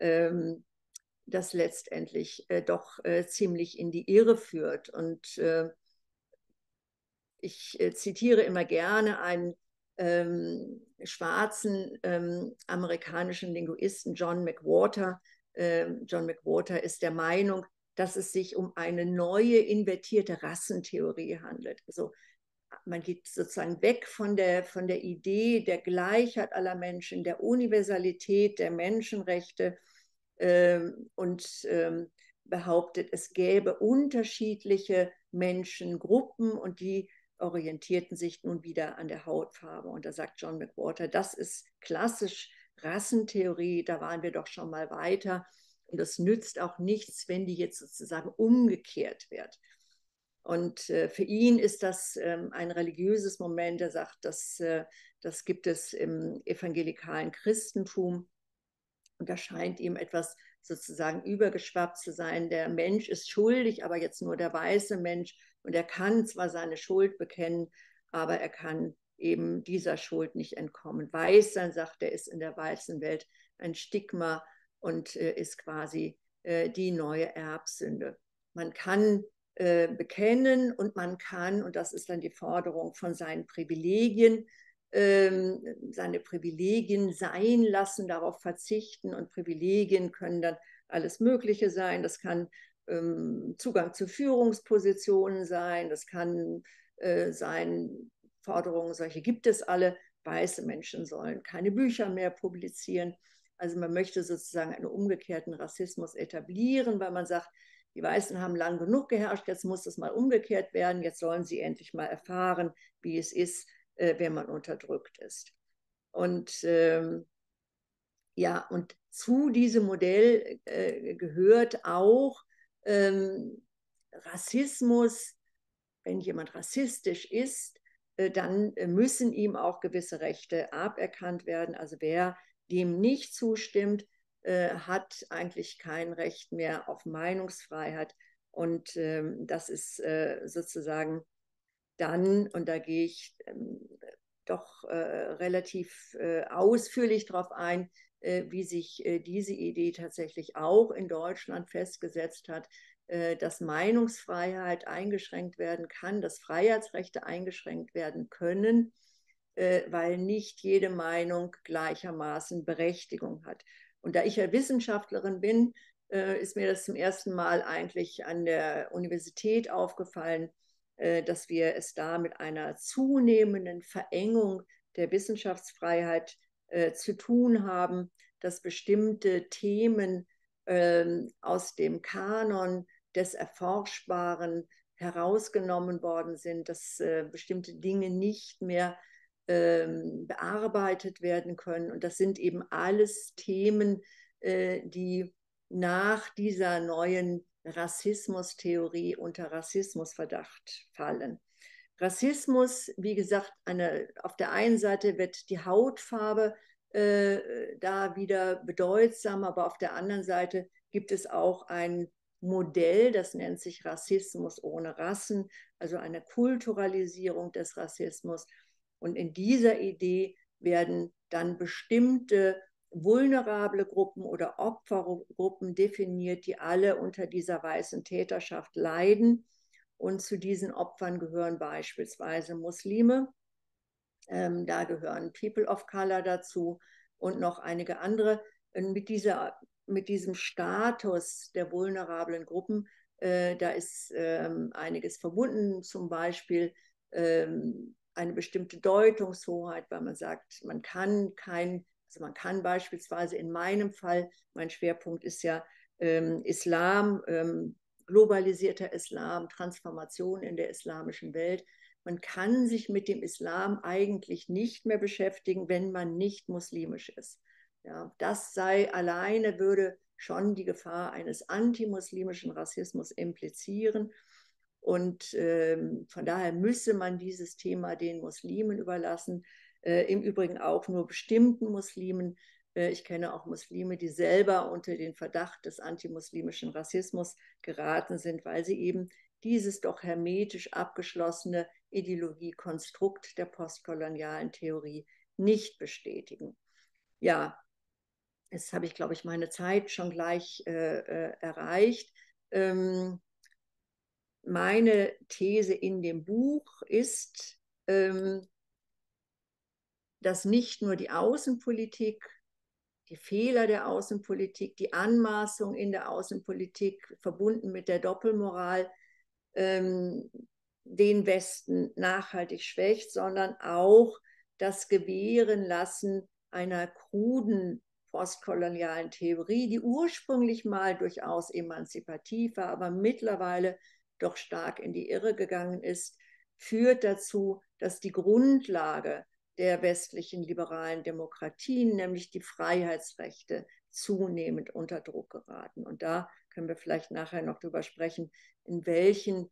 doch ziemlich in die Irre führt. Und ich zitiere immer gerne einen schwarzen amerikanischen Linguisten, John McWhorter. John McWhorter ist der Meinung, dass es sich um eine neue invertierte Rassentheorie handelt. Also man geht sozusagen weg von der Idee der Gleichheit aller Menschen, der Universalität der Menschenrechte und behauptet, es gäbe unterschiedliche Menschengruppen und die orientierten sich nun wieder an der Hautfarbe. Und da sagt John McWhorter, das ist klassisch Rassentheorie, da waren wir doch schon mal weiter. Und es nützt auch nichts, wenn die jetzt sozusagen umgekehrt wird. Und für ihn ist das ein religiöses Moment. Er sagt, das gibt es im evangelikalen Christentum. Und da scheint ihm etwas sozusagen übergeschwappt zu sein. Der Mensch ist schuldig, aber jetzt nur der weiße Mensch. Und er kann zwar seine Schuld bekennen, aber er kann eben dieser Schuld nicht entkommen. Weiß sein, sagt er, ist in der weißen Welt ein Stigma und ist quasi die neue Erbsünde. Man kann bekennen und man kann, und das ist dann die Forderung, von seinen Privilegien, seine Privilegien sein lassen, darauf verzichten. Und Privilegien können dann alles Mögliche sein. Das kann Zugang zu Führungspositionen sein, das kann sein, Forderungen, solche gibt es alle. Weiße Menschen sollen keine Bücher mehr publizieren. Also man möchte sozusagen einen umgekehrten Rassismus etablieren, weil man sagt, die Weißen haben lang genug geherrscht, jetzt muss es mal umgekehrt werden, jetzt sollen sie endlich mal erfahren, wie es ist, wenn man unterdrückt ist. Und ja, und zu diesem Modell gehört auch Rassismus. Wenn jemand rassistisch ist, dann müssen ihm auch gewisse Rechte aberkannt werden. Also wer dem nicht zustimmt, hat eigentlich kein Recht mehr auf Meinungsfreiheit. Und das ist sozusagen dann, und da gehe ich doch relativ ausführlich darauf ein, wie sich diese Idee tatsächlich auch in Deutschland festgesetzt hat, dass Meinungsfreiheit eingeschränkt werden kann, dass Freiheitsrechte eingeschränkt werden können, weil nicht jede Meinung gleichermaßen Berechtigung hat. Und da ich ja Wissenschaftlerin bin, ist mir das zum ersten Mal eigentlich an der Universität aufgefallen, dass wir es da mit einer zunehmenden Verengung der Wissenschaftsfreiheit zu tun haben, dass bestimmte Themen aus dem Kanon des Erforschbaren herausgenommen worden sind, dass bestimmte Dinge nicht mehr bearbeitet werden können. Und das sind eben alles Themen, die nach dieser neuen Rassismustheorie unter Rassismusverdacht fallen. Rassismus, wie gesagt, auf der einen Seite wird die Hautfarbe da wieder bedeutsam, aber auf der anderen Seite gibt es auch ein Modell, das nennt sich Rassismus ohne Rassen, also eine Kulturalisierung des Rassismus. Und in dieser Idee werden dann bestimmte vulnerable Gruppen oder Opfergruppen definiert, die alle unter dieser weißen Täterschaft leiden. Und zu diesen Opfern gehören beispielsweise Muslime, da gehören People of Color dazu und noch einige andere. Mit diesem Status der vulnerablen Gruppen, da ist einiges verbunden, zum Beispiel eine bestimmte Deutungshoheit, weil man sagt, man kann beispielsweise in meinem Fall, mein Schwerpunkt ist ja Islam, globalisierter Islam, Transformation in der islamischen Welt. Man kann sich mit dem Islam eigentlich nicht mehr beschäftigen, wenn man nicht muslimisch ist. Ja, das alleine würde schon die Gefahr eines antimuslimischen Rassismus implizieren. Und von daher müsse man dieses Thema den Muslimen überlassen, im Übrigen auch nur bestimmten Muslimen. Ich kenne auch Muslime, die selber unter den Verdacht des antimuslimischen Rassismus geraten sind, weil sie eben dieses doch hermetisch abgeschlossene Ideologiekonstrukt der postkolonialen Theorie nicht bestätigen. Ja, jetzt habe ich, glaube ich, meine Zeit schon gleich erreicht. Meine These in dem Buch ist, dass nicht nur die Außenpolitik, die Fehler der Außenpolitik, die Anmaßung in der Außenpolitik verbunden mit der Doppelmoral den Westen nachhaltig schwächt, sondern auch das Gewährenlassen einer kruden postkolonialen Theorie, die ursprünglich mal durchaus emanzipativ war, aber mittlerweile doch stark in die Irre gegangen ist, führt dazu, dass die Grundlage der westlichen liberalen Demokratien, nämlich die Freiheitsrechte, zunehmend unter Druck geraten. Und da können wir vielleicht nachher noch drüber sprechen, in welchen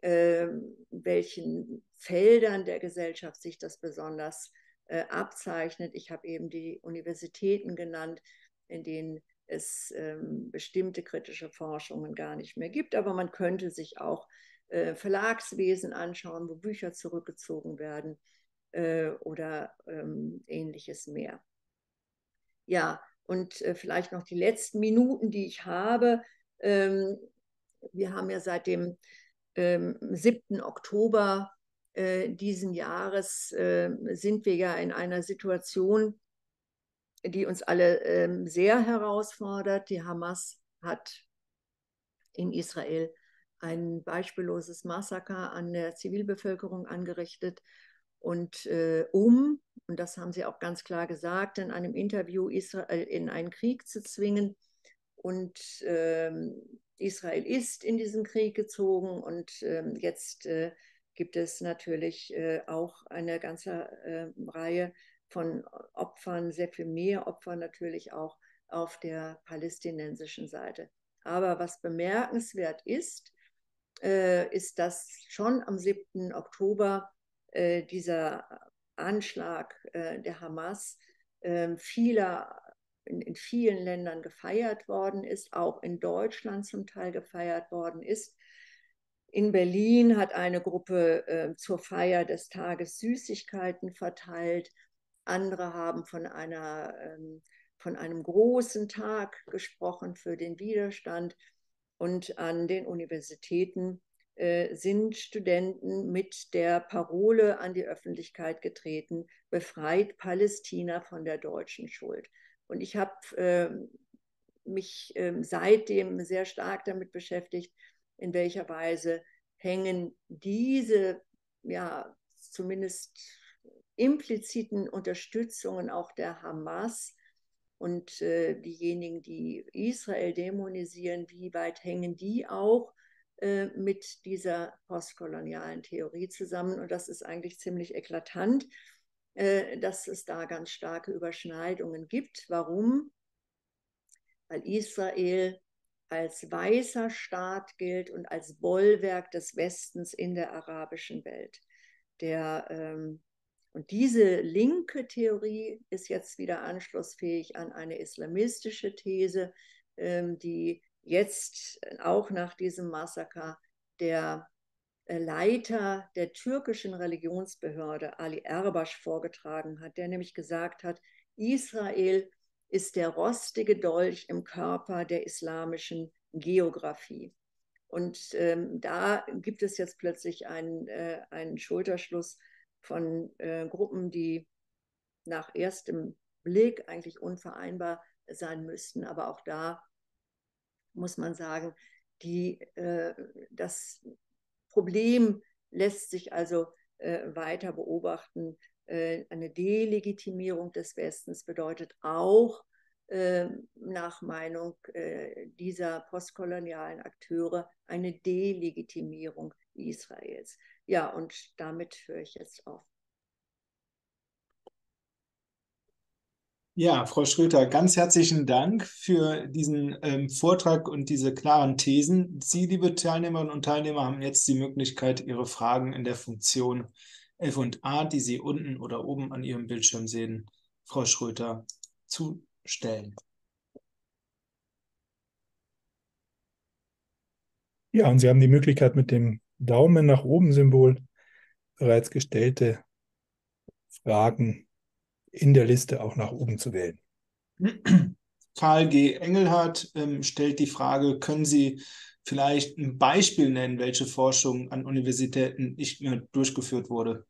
Feldern der Gesellschaft sich das besonders abzeichnet. Ich habe eben die Universitäten genannt, in denen es bestimmte kritische Forschungen gar nicht mehr gibt, aber man könnte sich auch Verlagswesen anschauen, wo Bücher zurückgezogen werden oder ähnliches mehr. Ja, und vielleicht noch die letzten Minuten, die ich habe. Wir haben ja seit dem 7. Oktober diesen Jahres sind wir ja in einer Situation, die uns alle sehr herausfordert. Die Hamas hat in Israel ein beispielloses Massaker an der Zivilbevölkerung angerichtet und und das haben sie auch ganz klar gesagt, in einem Interview Israel in einen Krieg zu zwingen. Und Israel ist in diesen Krieg gezogen und jetzt gibt es natürlich auch eine ganze Reihe von Opfern, sehr viel mehr Opfer natürlich auch auf der palästinensischen Seite. Aber was bemerkenswert ist, ist, dass schon am 7. Oktober dieser Anschlag der Hamas in vielen Ländern gefeiert worden ist, auch in Deutschland zum Teil gefeiert worden ist. In Berlin hat eine Gruppe zur Feier des Tages Süßigkeiten verteilt. Andere haben von einem großen Tag gesprochen für den Widerstand. Und an den Universitäten sind Studenten mit der Parole an die Öffentlichkeit getreten: Befreit Palästina von der deutschen Schuld. Und ich habe mich seitdem sehr stark damit beschäftigt, in welcher Weise hängen diese, ja, zumindest impliziten Unterstützungen auch der Hamas und diejenigen, die Israel dämonisieren, wie weit hängen die auch mit dieser postkolonialen Theorie zusammen? Und das ist eigentlich ziemlich eklatant, dass es da ganz starke Überschneidungen gibt. Warum? Weil Israel als weißer Staat gilt und als Bollwerk des Westens in der arabischen Welt. Und diese linke Theorie ist jetzt wieder anschlussfähig an eine islamistische These, die jetzt auch nach diesem Massaker der Leiter der türkischen Religionsbehörde Ali Erbaş vorgetragen hat, der nämlich gesagt hat, Israel ist der rostige Dolch im Körper der islamischen Geografie. Und da gibt es jetzt plötzlich einen Schulterschluss von Gruppen, die nach erstem Blick eigentlich unvereinbar sein müssten. Aber auch da muss man sagen, das Problem lässt sich also weiter beobachten. Eine Delegitimierung des Westens bedeutet auch nach Meinung dieser postkolonialen Akteure eine Delegitimierung Israels. Ja, und damit höre ich jetzt auf. Ja, Frau Schröter, ganz herzlichen Dank für diesen Vortrag und diese klaren Thesen. Sie, liebe Teilnehmerinnen und Teilnehmer, haben jetzt die Möglichkeit, Ihre Fragen in der Funktion F und A, die Sie unten oder oben an Ihrem Bildschirm sehen, Frau Schröter, zu stellen. Ja, und Sie haben die Möglichkeit, mit dem Daumen nach oben Symbol bereits gestellte Fragen in der Liste auch nach oben zu wählen. Karl G. Engelhardt stellt die Frage, können Sie vielleicht ein Beispiel nennen, welche Forschung an Universitäten nicht mehr durchgeführt wurde?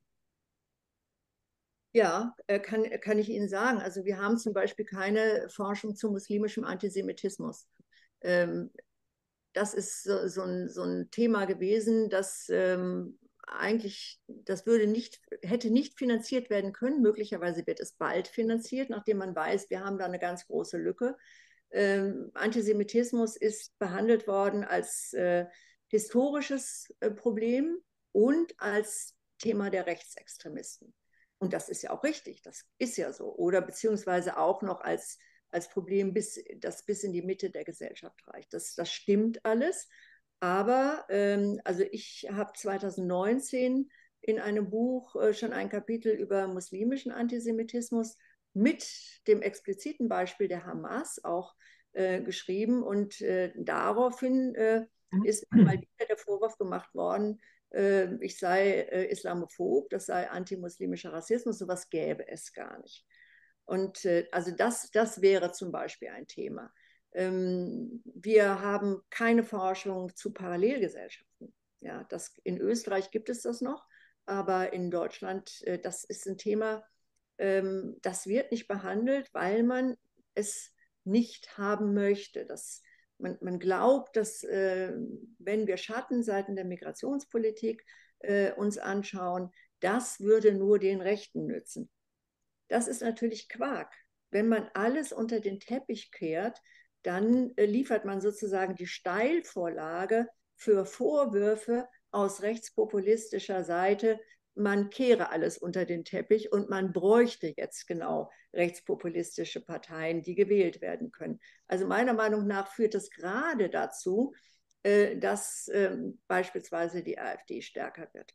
Ja, kann ich Ihnen sagen. Also wir haben zum Beispiel keine Forschung zu muslimischem Antisemitismus. Ähm, Das ist so ein Thema gewesen, das eigentlich, das hätte nicht finanziert werden können. Möglicherweise wird es bald finanziert, nachdem man weiß, wir haben da eine ganz große Lücke. Antisemitismus ist behandelt worden als historisches Problem und als Thema der Rechtsextremisten. Und das ist ja auch richtig, das ist ja so. Oder beziehungsweise auch noch als Problem, das bis in die Mitte der Gesellschaft reicht. Das stimmt alles. Aber also ich habe 2019 in einem Buch schon ein Kapitel über muslimischen Antisemitismus mit dem expliziten Beispiel der Hamas auch geschrieben. Und daraufhin ist mal wieder der Vorwurf gemacht worden, ich sei islamophob, das sei antimuslimischer Rassismus, sowas gäbe es gar nicht. Und also das wäre zum Beispiel ein Thema. Wir haben keine Forschung zu Parallelgesellschaften. Ja, in Österreich gibt es das noch, aber in Deutschland, das ist ein Thema, das wird nicht behandelt, weil man es nicht haben möchte. Man glaubt, dass wenn wir Schattenseiten der Migrationspolitik uns anschauen, das würde nur den Rechten nützen. Das ist natürlich Quark. Wenn man alles unter den Teppich kehrt, dann liefert man sozusagen die Steilvorlage für Vorwürfe aus rechtspopulistischer Seite, man kehre alles unter den Teppich und man bräuchte jetzt genau rechtspopulistische Parteien, die gewählt werden können. Also meiner Meinung nach führt es gerade dazu, dass beispielsweise die AfD stärker wird.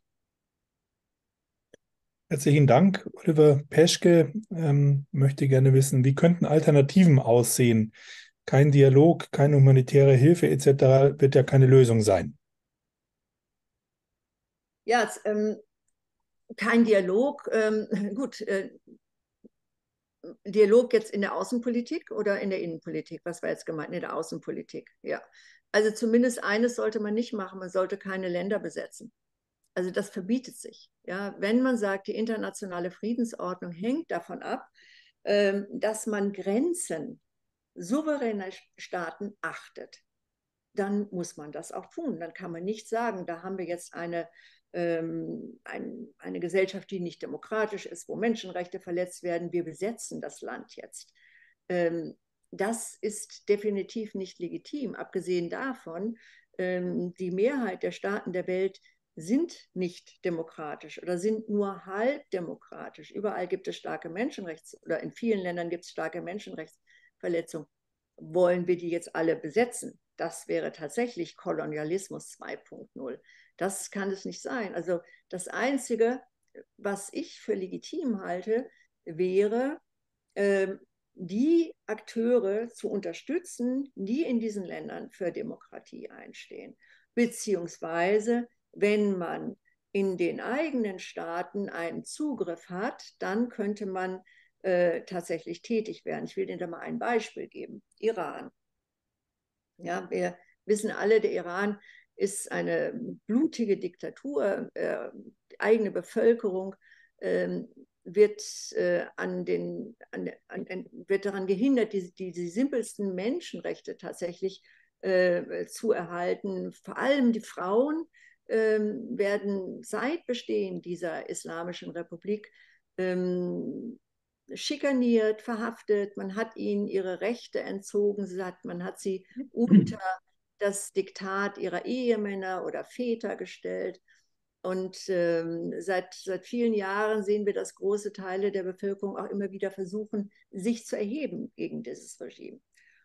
Herzlichen Dank. Oliver Peschke möchte gerne wissen, wie könnten Alternativen aussehen? Kein Dialog, keine humanitäre Hilfe etc. wird ja keine Lösung sein. Ja, kein Dialog. Gut, Dialog jetzt in der Außenpolitik oder in der Innenpolitik? Was war jetzt gemeint? In der Außenpolitik, ja. Also zumindest eines sollte man nicht machen, man sollte keine Länder besetzen. Also das verbietet sich. Ja? Wenn man sagt, die internationale Friedensordnung hängt davon ab, dass man Grenzen souveräner Staaten achtet, dann muss man das auch tun. Dann kann man nicht sagen, da haben wir jetzt eine Gesellschaft, die nicht demokratisch ist, wo Menschenrechte verletzt werden, wir besetzen das Land jetzt. Ähm, Das ist definitiv nicht legitim. Abgesehen davon, die Mehrheit der Staaten der Welt sind nicht demokratisch oder sind nur halb demokratisch. Überall gibt es starke Menschenrechts- oder in vielen Ländern gibt es starke Menschenrechtsverletzungen. Wollen wir die jetzt alle besetzen? Das wäre tatsächlich Kolonialismus 2.0. Das kann es nicht sein. Also das Einzige, was ich für legitim halte, wäre, die Akteure zu unterstützen, die in diesen Ländern für Demokratie einstehen. Beziehungsweise, wenn man in den eigenen Staaten einen Zugriff hat, dann könnte man tatsächlich tätig werden. Ich will Ihnen da mal ein Beispiel geben. Iran. Ja, wir wissen alle, der Iran ist eine blutige Diktatur, die eigene Bevölkerung wird, wird daran gehindert, die simpelsten Menschenrechte tatsächlich zu erhalten. Vor allem die Frauen werden seit Bestehen dieser Islamischen Republik schikaniert, verhaftet, man hat ihnen ihre Rechte entzogen, man hat sie unter das Diktat ihrer Ehemänner oder Väter gestellt. Und seit vielen Jahren sehen wir, dass große Teile der Bevölkerung auch immer wieder versuchen, sich zu erheben gegen dieses Regime.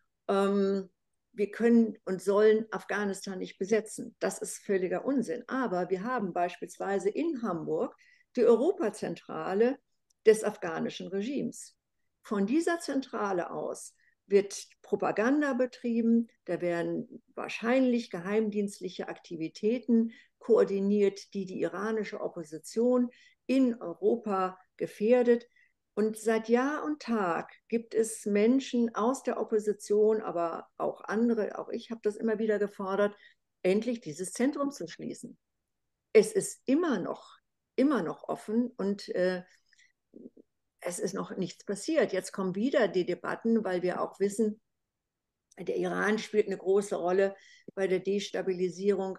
Wir können und sollen Afghanistan nicht besetzen. Das ist völliger Unsinn. Aber wir haben beispielsweise in Hamburg die Europazentrale des afghanischen Regimes. Von dieser Zentrale aus wird Propaganda betrieben, da werden wahrscheinlich geheimdienstliche Aktivitäten koordiniert, die die iranische Opposition in Europa gefährdet. Und seit Jahr und Tag gibt es Menschen aus der Opposition, aber auch andere, auch ich habe das immer wieder gefordert, endlich dieses Zentrum zu schließen. Es ist immer noch offen und es ist noch nichts passiert. Jetzt kommen wieder die Debatten, weil wir auch wissen, der Iran spielt eine große Rolle bei der Destabilisierung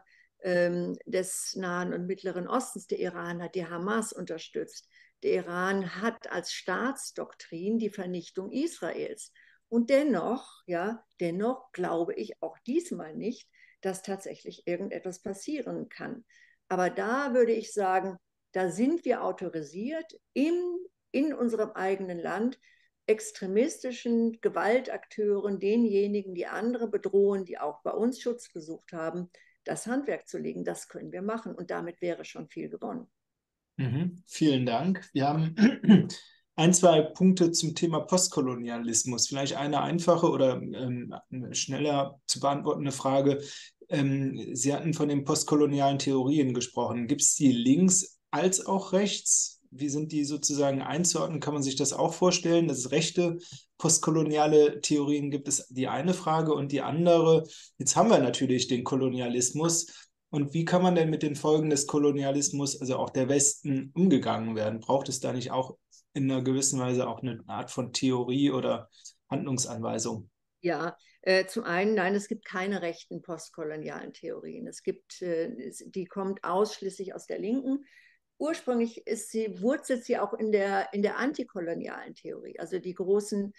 des Nahen und Mittleren Ostens. Der Iran hat die Hamas unterstützt. Der Iran hat als Staatsdoktrin die Vernichtung Israels. Und dennoch glaube ich auch diesmal nicht, dass tatsächlich irgendetwas passieren kann. Aber da würde ich sagen, da sind wir autorisiert, in unserem eigenen Land extremistischen Gewaltakteuren, denjenigen, die andere bedrohen, die auch bei uns Schutz gesucht haben, das Handwerk zu legen. Das können wir machen und damit wäre schon viel gewonnen. Vielen Dank. Wir haben ein, zwei Punkte zum Thema Postkolonialismus. Vielleicht eine einfache oder schneller zu beantwortende Frage. Sie hatten von den postkolonialen Theorien gesprochen. Gibt es die links als auch rechts? Wie sind die sozusagen einzuordnen? Kann man sich das auch vorstellen, dass es rechte postkoloniale Theorien gibt? Es die eine Frage und die andere. Jetzt haben wir natürlich den Kolonialismus. Und wie kann man denn mit den Folgen des Kolonialismus, also auch der Westen, umgegangen werden? Braucht es da nicht auch in einer gewissen Weise auch eine Art von Theorie oder Handlungsanweisung? Ja, zum einen, nein, es gibt keine rechten postkolonialen Theorien. Die kommt ausschließlich aus der Linken. Ursprünglich wurzelt sie auch in der antikolonialen Theorie. Also die großen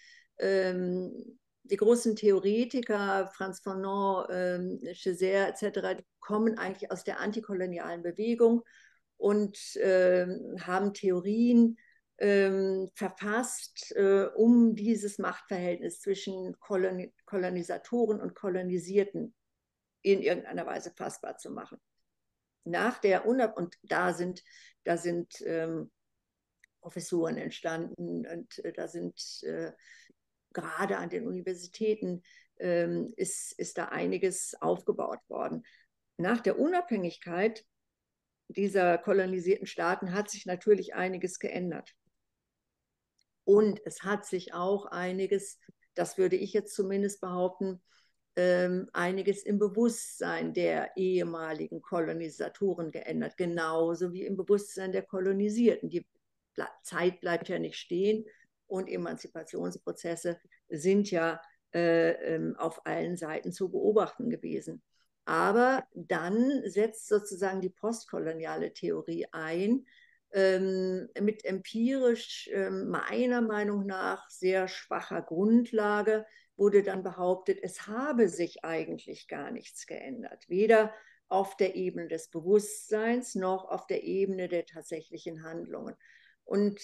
Theoretiker, Frantz Fanon, Césaire etc., die kommen eigentlich aus der antikolonialen Bewegung und haben Theorien verfasst, um dieses Machtverhältnis zwischen Kolonisatoren und Kolonisierten in irgendeiner Weise fassbar zu machen. Und da sind Professuren entstanden und da sind gerade an den Universitäten ist da einiges aufgebaut worden. Nach der Unabhängigkeit dieser kolonisierten Staaten hat sich natürlich einiges geändert. Und es hat sich auch einiges, das würde ich jetzt zumindest behaupten, einiges im Bewusstsein der ehemaligen Kolonisatoren geändert, genauso wie im Bewusstsein der Kolonisierten. Die Zeit bleibt ja nicht stehen und Emanzipationsprozesse sind ja auf allen Seiten zu beobachten gewesen. Aber dann setzt sozusagen die postkoloniale Theorie ein, mit empirisch meiner Meinung nach sehr schwacher Grundlage wurde dann behauptet, es habe sich eigentlich gar nichts geändert, weder auf der Ebene des Bewusstseins noch auf der Ebene der tatsächlichen Handlungen. Und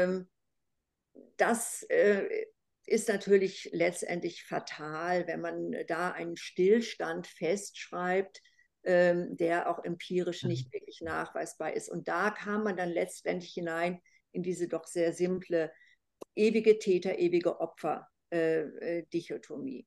das ist natürlich letztendlich fatal, wenn man da einen Stillstand festschreibt, der auch empirisch nicht wirklich nachweisbar ist. Und da kam man dann letztendlich hinein in diese doch sehr simple ewige Täter, ewige Opfer Dichotomie.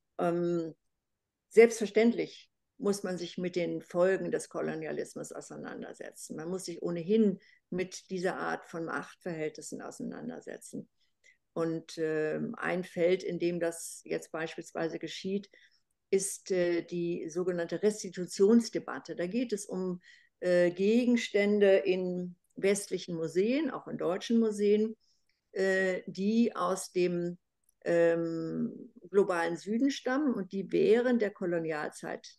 Selbstverständlich muss man sich mit den Folgen des Kolonialismus auseinandersetzen. Man muss sich ohnehin mit dieser Art von Machtverhältnissen auseinandersetzen. Und ein Feld, in dem das jetzt beispielsweise geschieht, ist die sogenannte Restitutionsdebatte. Da geht es um Gegenstände in westlichen Museen, auch in deutschen Museen, die aus dem globalen Süden stammen und die während der Kolonialzeit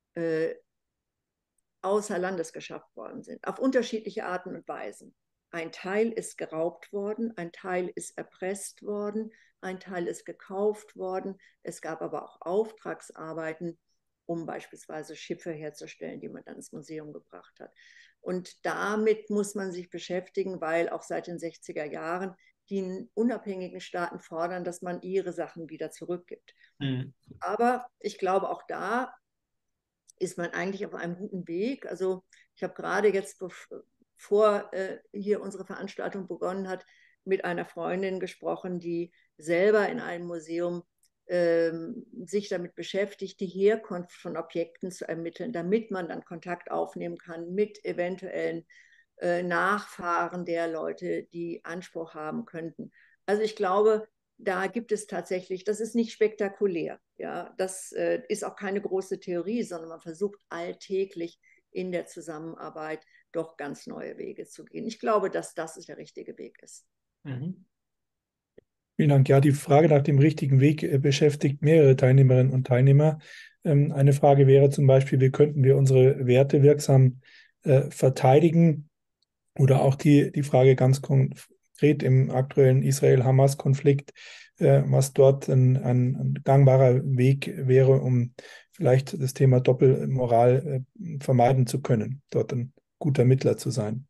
außer Landes geschafft worden sind, auf unterschiedliche Arten und Weisen. Ein Teil ist geraubt worden, ein Teil ist erpresst worden, ein Teil ist gekauft worden. Es gab aber auch Auftragsarbeiten, um beispielsweise Schiffe herzustellen, die man dann ins Museum gebracht hat. Und damit muss man sich beschäftigen, weil auch seit den 60er Jahren die unabhängigen Staaten fordern, dass man ihre Sachen wieder zurückgibt. Mhm. Aber ich glaube, auch da ist man eigentlich auf einem guten Weg. Also ich habe gerade jetzt, bevor hier unsere Veranstaltung begonnen hat, mit einer Freundin gesprochen, die selber in einem Museum sich damit beschäftigt, die Herkunft von Objekten zu ermitteln, damit man dann Kontakt aufnehmen kann mit eventuellen Nachfahren der Leute, die Anspruch haben könnten. Also ich glaube, da gibt es tatsächlich, das ist nicht spektakulär. Ja? Das ist auch keine große Theorie, sondern man versucht alltäglich in der Zusammenarbeit doch ganz neue Wege zu gehen. Ich glaube, dass das der richtige Weg ist. Mhm. Vielen Dank. Ja, die Frage nach dem richtigen Weg beschäftigt mehrere Teilnehmerinnen und Teilnehmer. Eine Frage wäre zum Beispiel, wie könnten wir unsere Werte wirksam verteidigen? Oder auch die Frage ganz konkret im aktuellen Israel-Hamas-Konflikt, was dort ein gangbarer Weg wäre, um vielleicht das Thema Doppelmoral vermeiden zu können, dort ein guter Mittler zu sein.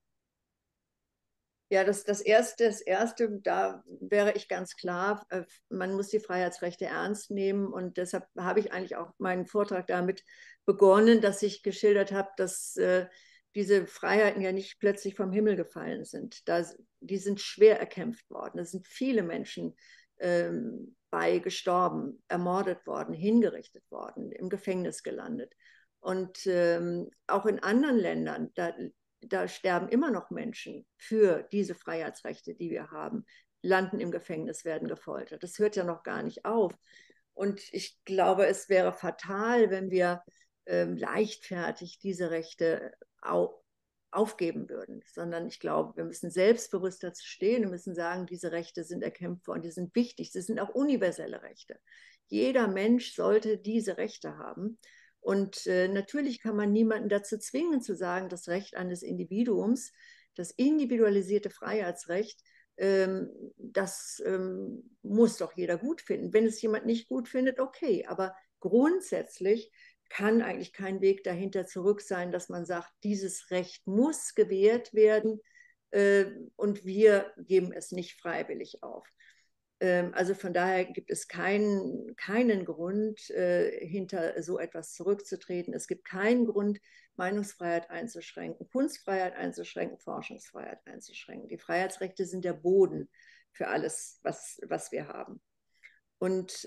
Ja, das Erste, da wäre ich ganz klar, man muss die Freiheitsrechte ernst nehmen und deshalb habe ich eigentlich auch meinen Vortrag damit begonnen, dass ich geschildert habe, dass diese Freiheiten ja nicht plötzlich vom Himmel gefallen sind. Die sind schwer erkämpft worden. Es sind viele Menschen bei gestorben, ermordet worden, hingerichtet worden, im Gefängnis gelandet. Und auch in anderen Ländern, da sterben immer noch Menschen für diese Freiheitsrechte, die wir haben, landen im Gefängnis, werden gefoltert. Das hört ja noch gar nicht auf. Und ich glaube, es wäre fatal, wenn wir leichtfertig diese Rechte aufgeben würden, sondern ich glaube, wir müssen selbstbewusst dazu stehen und müssen sagen, diese Rechte sind erkämpft worden, die sind wichtig, sie sind auch universelle Rechte. Jeder Mensch sollte diese Rechte haben. Und natürlich kann man niemanden dazu zwingen zu sagen, das Recht eines Individuums, das individualisierte Freiheitsrecht, das muss doch jeder gut finden. Wenn es jemand nicht gut findet, okay, aber grundsätzlich kann eigentlich kein Weg dahinter zurück sein, dass man sagt, dieses Recht muss gewährt werden und wir geben es nicht freiwillig auf. Also von daher gibt es keinen Grund, hinter so etwas zurückzutreten. Es gibt keinen Grund, Meinungsfreiheit einzuschränken, Kunstfreiheit einzuschränken, Forschungsfreiheit einzuschränken. Die Freiheitsrechte sind der Boden für alles, was wir haben. Und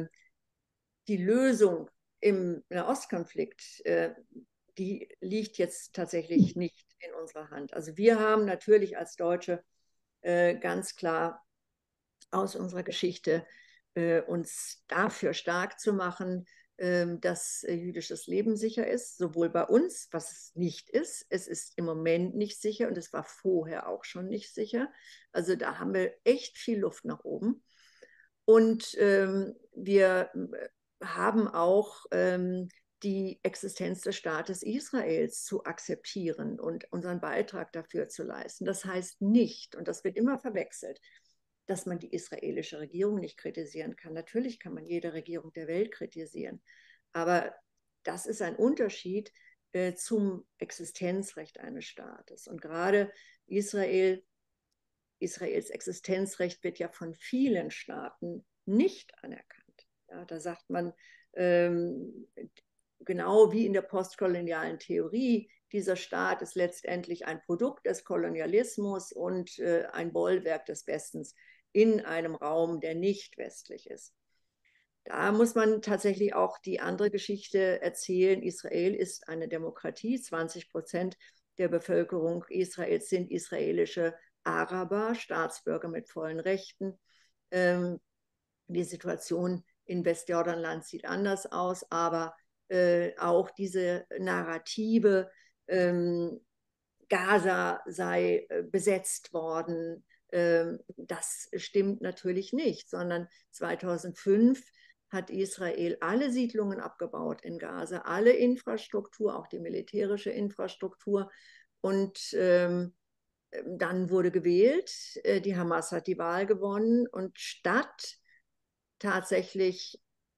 die Lösung im Nahostkonflikt, die liegt jetzt tatsächlich nicht in unserer Hand. Also wir haben natürlich als Deutsche ganz klar aus unserer Geschichte uns dafür stark zu machen, dass jüdisches Leben sicher ist, sowohl bei uns, was es nicht ist. Es ist im Moment nicht sicher und es war vorher auch schon nicht sicher. Also da haben wir echt viel Luft nach oben. Und wir haben auch die Existenz des Staates Israels zu akzeptieren und unseren Beitrag dafür zu leisten. Das heißt nicht, und das wird immer verwechselt, dass man die israelische Regierung nicht kritisieren kann. Natürlich kann man jede Regierung der Welt kritisieren, aber das ist ein Unterschied zum Existenzrecht eines Staates. Und gerade Israels Existenzrecht wird ja von vielen Staaten nicht anerkannt. Ja, da sagt man, genau wie in der postkolonialen Theorie, dieser Staat ist letztendlich ein Produkt des Kolonialismus und ein Bollwerk des Westens in einem Raum, der nicht westlich ist. Da muss man tatsächlich auch die andere Geschichte erzählen. Israel ist eine Demokratie. 20% der Bevölkerung Israels sind israelische Araber, Staatsbürger mit vollen Rechten. Die Situation in Westjordanland sieht anders aus, aber auch diese Narrative, Gaza sei besetzt worden, das stimmt natürlich nicht, sondern 2005 hat Israel alle Siedlungen abgebaut in Gaza, alle Infrastruktur, auch die militärische Infrastruktur. Und dann wurde gewählt, die Hamas hat die Wahl gewonnen und statt tatsächlich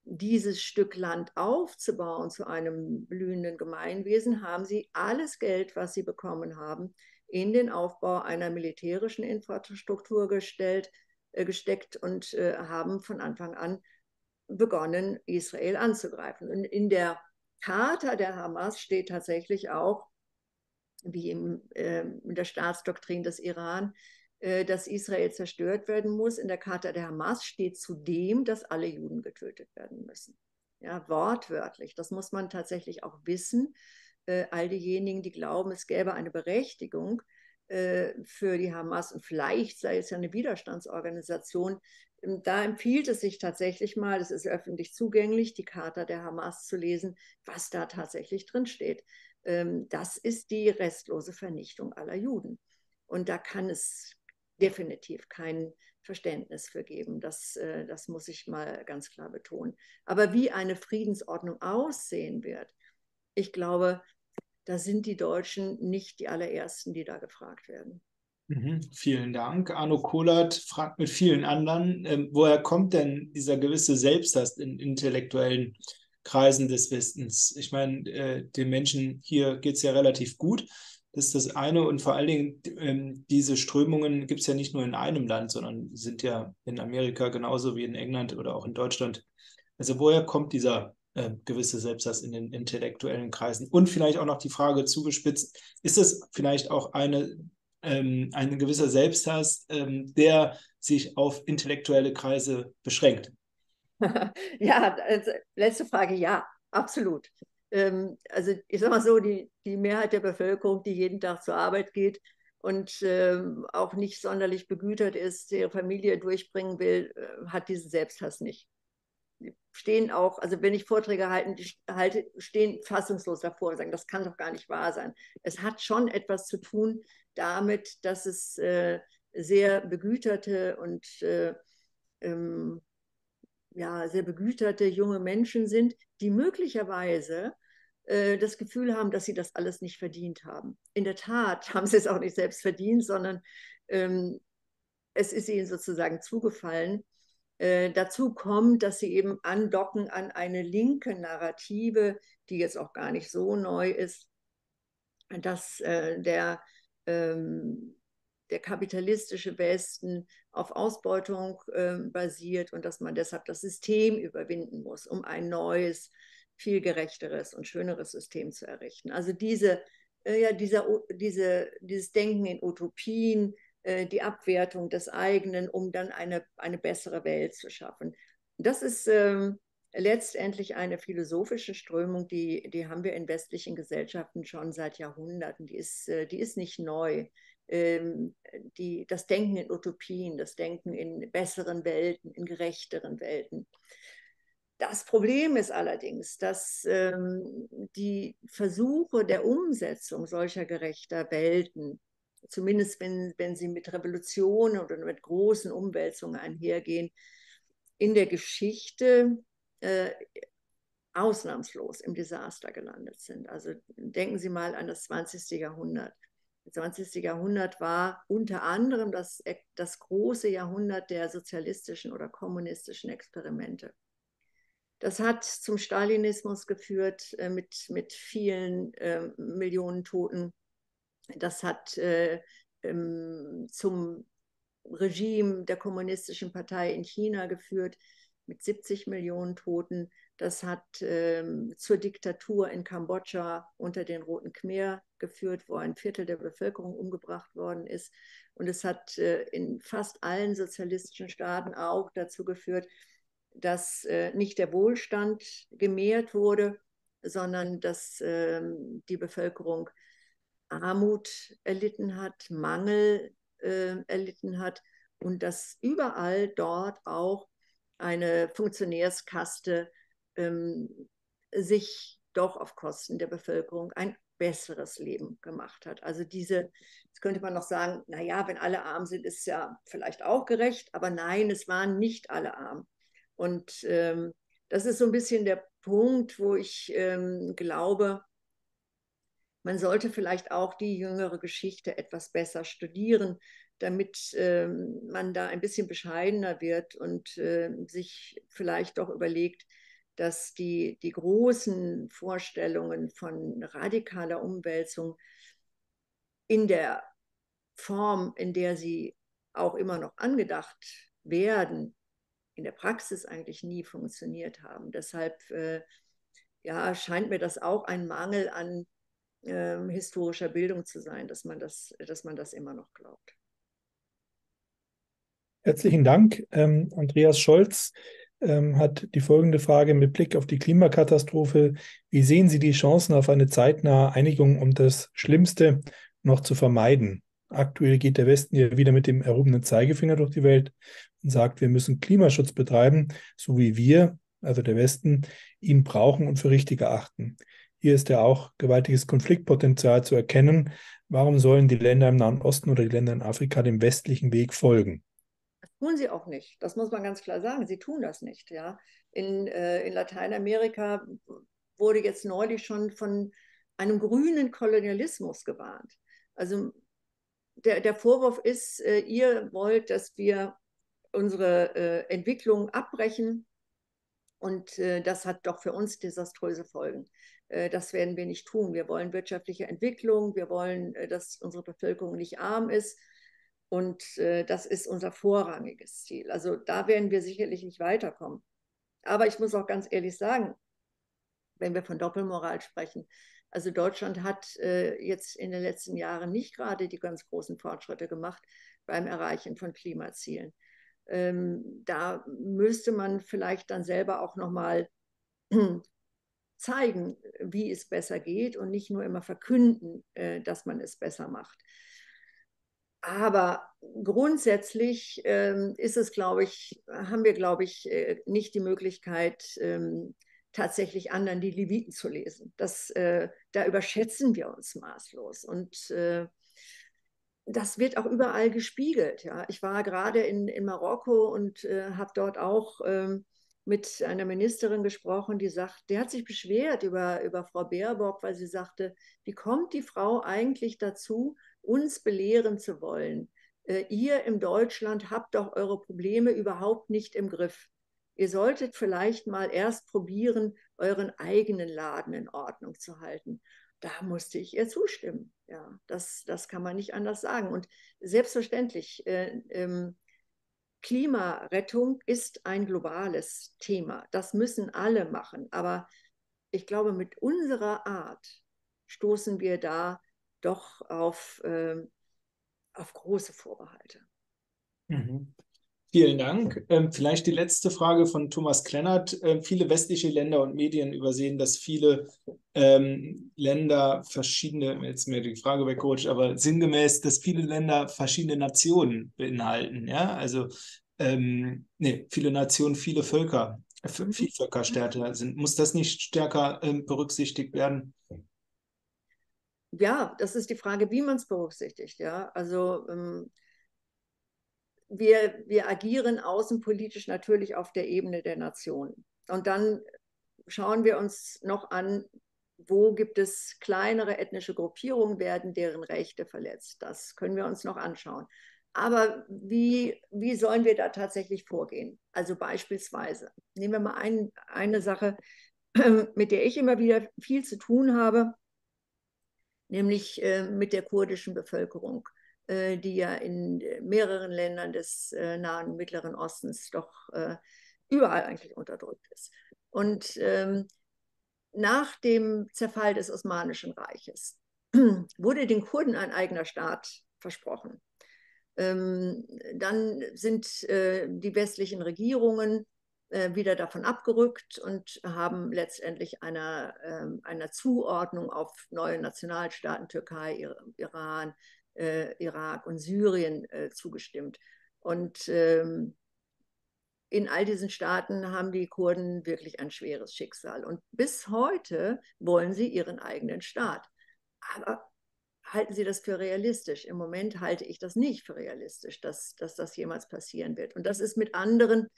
dieses Stück Land aufzubauen zu einem blühenden Gemeinwesen, haben sie alles Geld, was sie bekommen haben, in den Aufbau einer militärischen Infrastruktur gesteckt und haben von Anfang an begonnen, Israel anzugreifen. Und in der Charta der Hamas steht tatsächlich auch, wie in der Staatsdoktrin des Iran, dass Israel zerstört werden muss. In der Charta der Hamas steht zudem, dass alle Juden getötet werden müssen. Ja, wortwörtlich. Das muss man tatsächlich auch wissen. All diejenigen, die glauben, es gäbe eine Berechtigung für die Hamas und vielleicht sei es ja eine Widerstandsorganisation, da empfiehlt es sich tatsächlich mal, es ist öffentlich zugänglich, die Charta der Hamas zu lesen, was da tatsächlich drin steht. Das ist die restlose Vernichtung aller Juden. Und da kann es definitiv kein Verständnis für geben. Das muss ich mal ganz klar betonen. Aber wie eine Friedensordnung aussehen wird, ich glaube, da sind die Deutschen nicht die allerersten, die da gefragt werden. Vielen Dank. Arno Kohlert fragt mit vielen anderen, woher kommt denn dieser gewisse Selbsthass in intellektuellen Kreisen des Westens? Ich meine, den Menschen hier geht es ja relativ gut. Das ist das eine. Und vor allen Dingen, diese Strömungen gibt es ja nicht nur in einem Land, sondern sind ja in Amerika genauso wie in England oder auch in Deutschland. Also woher kommt dieser gewisse Selbsthass in den intellektuellen Kreisen? Und vielleicht auch noch die Frage zugespitzt, ist es vielleicht auch ein gewisser Selbsthass, der sich auf intellektuelle Kreise beschränkt? Ja, also, letzte Frage, ja, absolut. Also ich sage mal so, die Mehrheit der Bevölkerung, die jeden Tag zur Arbeit geht und auch nicht sonderlich begütert ist, ihre Familie durchbringen will, hat diesen Selbsthass nicht. Die stehen auch, also wenn ich Vorträge halte, stehen fassungslos davor und sagen, das kann doch gar nicht wahr sein. Es hat schon etwas zu tun damit, dass es sehr begüterte und ja, sehr begüterte junge Menschen sind, die möglicherweise das Gefühl haben, dass sie das alles nicht verdient haben. In der Tat haben sie es auch nicht selbst verdient, sondern es ist ihnen sozusagen zugefallen. Dazu kommt, dass sie eben andocken an eine linke Narrative, die jetzt auch gar nicht so neu ist, dass der kapitalistische Westen auf Ausbeutung basiert und dass man deshalb das System überwinden muss, um ein neues, viel gerechteres und schöneres System zu errichten. Also dieses Denken in Utopien, die Abwertung des eigenen, um dann eine bessere Welt zu schaffen. Das ist letztendlich eine philosophische Strömung, die haben wir in westlichen Gesellschaften schon seit Jahrhunderten. Die ist nicht neu. Das Denken in Utopien, das Denken in besseren Welten, in gerechteren Welten. Das Problem ist allerdings, dass die Versuche der Umsetzung solcher gerechter Welten, zumindest wenn sie mit Revolutionen oder mit großen Umwälzungen einhergehen, in der Geschichte ausnahmslos im Desaster gelandet sind. Also denken Sie mal an das 20. Jahrhundert. Das 20. Jahrhundert war unter anderem das große Jahrhundert der sozialistischen oder kommunistischen Experimente. Das hat zum Stalinismus geführt mit vielen Millionen Toten. Das hat zum Regime der kommunistischen Partei in China geführt mit 70 Millionen Toten. Das hat zur Diktatur in Kambodscha unter den Roten Khmer geführt, wo ein Viertel der Bevölkerung umgebracht worden ist. Und es hat in fast allen sozialistischen Staaten auch dazu geführt, dass nicht der Wohlstand gemehrt wurde, sondern dass die Bevölkerung Armut erlitten hat, Mangel erlitten hat und dass überall dort auch eine Funktionärskaste sich doch auf Kosten der Bevölkerung ein besseres Leben gemacht hat. Also jetzt könnte man noch sagen, naja, wenn alle arm sind, ist es ja vielleicht auch gerecht, aber nein, es waren nicht alle arm. Und das ist so ein bisschen der Punkt, wo ich glaube, man sollte vielleicht auch die jüngere Geschichte etwas besser studieren, damit man da ein bisschen bescheidener wird und sich vielleicht doch überlegt, dass die großen Vorstellungen von radikaler Umwälzung in der Form, in der sie auch immer noch angedacht werden, in der Praxis eigentlich nie funktioniert haben. Deshalb ja, scheint mir das auch ein Mangel an historischer Bildung zu sein, dass man das immer noch glaubt. Herzlichen Dank. Andreas Scholz hat die folgende Frage mit Blick auf die Klimakatastrophe. Wie sehen Sie die Chancen auf eine zeitnahe Einigung, um das Schlimmste noch zu vermeiden? Aktuell geht der Westen ja wieder mit dem erhobenen Zeigefinger durch die Welt und sagt, wir müssen Klimaschutz betreiben, so wie wir, also der Westen, ihn brauchen und für richtig erachten. Hier ist ja auch gewaltiges Konfliktpotenzial zu erkennen. Warum sollen die Länder im Nahen Osten oder die Länder in Afrika dem westlichen Weg folgen? Das tun sie auch nicht. Das muss man ganz klar sagen. Sie tun das nicht. Ja. In Lateinamerika wurde jetzt neulich schon von einem grünen Kolonialismus gewarnt. Also der Vorwurf ist, ihr wollt, dass wir unsere Entwicklung abbrechen, und das hat doch für uns desaströse Folgen. Das werden wir nicht tun. Wir wollen wirtschaftliche Entwicklung, wir wollen, dass unsere Bevölkerung nicht arm ist. Und das ist unser vorrangiges Ziel. Also da werden wir sicherlich nicht weiterkommen. Aber ich muss auch ganz ehrlich sagen, wenn wir von Doppelmoral sprechen, also Deutschland hat jetzt in den letzten Jahren nicht gerade die ganz großen Fortschritte gemacht beim Erreichen von Klimazielen. Da müsste man vielleicht dann selber auch nochmal zeigen, wie es besser geht und nicht nur immer verkünden, dass man es besser macht. Aber grundsätzlich ist es, glaube ich, haben wir, glaube ich, nicht die Möglichkeit, tatsächlich anderen die Leviten zu lesen. Da überschätzen wir uns maßlos. Und das wird auch überall gespiegelt. Ja. Ich war gerade in Marokko und habe dort auch mit einer Ministerin gesprochen, die hat sich beschwert über Frau Baerbock, weil sie sagte, wie kommt die Frau eigentlich dazu, uns belehren zu wollen? Ihr in Deutschland habt doch eure Probleme überhaupt nicht im Griff. Ihr solltet vielleicht mal erst probieren, euren eigenen Laden in Ordnung zu halten. Da musste ich ihr zustimmen. Ja, das kann man nicht anders sagen. Und selbstverständlich, Klimarettung ist ein globales Thema. Das müssen alle machen. Aber ich glaube, mit unserer Art stoßen wir da doch auf große Vorbehalte. Mhm. Vielen Dank. Vielleicht die letzte Frage von Thomas Klennert. Viele westliche Länder und Medien übersehen, dass viele Länder verschiedene, jetzt mir die Frage weggerutscht, aber sinngemäß, dass viele Länder verschiedene Nationen beinhalten. Ja, also viele Nationen, viele Völker, Vielvölkerstaaten sind. Muss das nicht stärker berücksichtigt werden? Ja, das ist die Frage, wie man es berücksichtigt. Ja, also wir agieren außenpolitisch natürlich auf der Ebene der Nationen. Und dann schauen wir uns noch an, wo gibt es kleinere ethnische Gruppierungen, werden deren Rechte verletzt. Das können wir uns noch anschauen. Aber wie sollen wir da tatsächlich vorgehen? Also beispielsweise, nehmen wir mal eine Sache, mit der ich immer wieder viel zu tun habe, nämlich mit der kurdischen Bevölkerung, die ja in mehreren Ländern des Nahen und Mittleren Ostens doch überall eigentlich unterdrückt ist. Und nach dem Zerfall des Osmanischen Reiches wurde den Kurden ein eigener Staat versprochen. Dann sind die westlichen Regierungen wieder davon abgerückt und haben letztendlich einer Zuordnung auf neue Nationalstaaten, Türkei, Iran, Irak und Syrien zugestimmt. Und in all diesen Staaten haben die Kurden wirklich ein schweres Schicksal. Und bis heute wollen sie ihren eigenen Staat. Aber halten Sie das für realistisch? Im Moment halte ich das nicht für realistisch, dass das jemals passieren wird. Und das ist mit anderen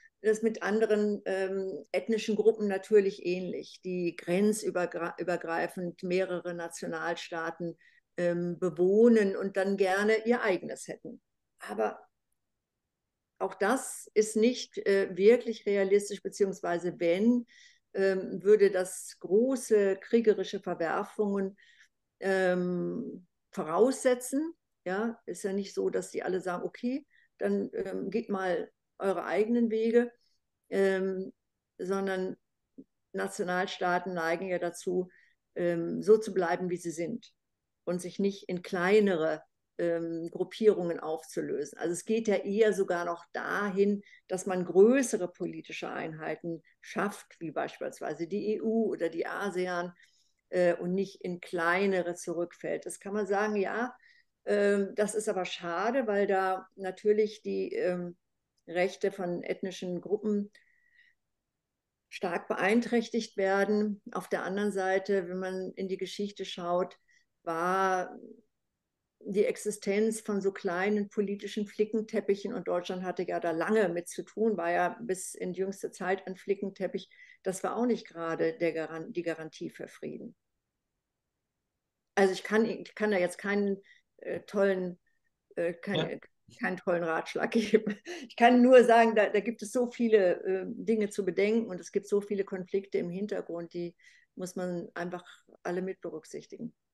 ethnischen Gruppen natürlich ähnlich, die grenzübergreifend mehrere Nationalstaaten bewohnen und dann gerne ihr eigenes hätten. Aber auch das ist nicht wirklich realistisch, beziehungsweise wenn, würde das große kriegerische Verwerfungen voraussetzen. Ja, ist ja nicht so, dass die alle sagen, okay, dann geht mal eure eigenen Wege, sondern Nationalstaaten neigen ja dazu, so zu bleiben, wie sie sind und sich nicht in kleinere Gruppierungen aufzulösen. Also es geht ja eher sogar noch dahin, dass man größere politische Einheiten schafft, wie beispielsweise die EU oder die ASEAN, und nicht in kleinere zurückfällt. Das kann man sagen, ja, das ist aber schade, weil da natürlich die Rechte von ethnischen Gruppen stark beeinträchtigt werden. Auf der anderen Seite, wenn man in die Geschichte schaut, war die Existenz von so kleinen politischen Flickenteppichen, und Deutschland hatte ja da lange mit zu tun, war ja bis in jüngster Zeit ein Flickenteppich, das war auch nicht gerade die Garantie für Frieden. Also ich kann da jetzt keinen tollen, keinen tollen Ratschlag geben. Ich kann nur sagen, da gibt es so viele Dinge zu bedenken und es gibt so viele Konflikte im Hintergrund, die muss man einfach alle mit berücksichtigen.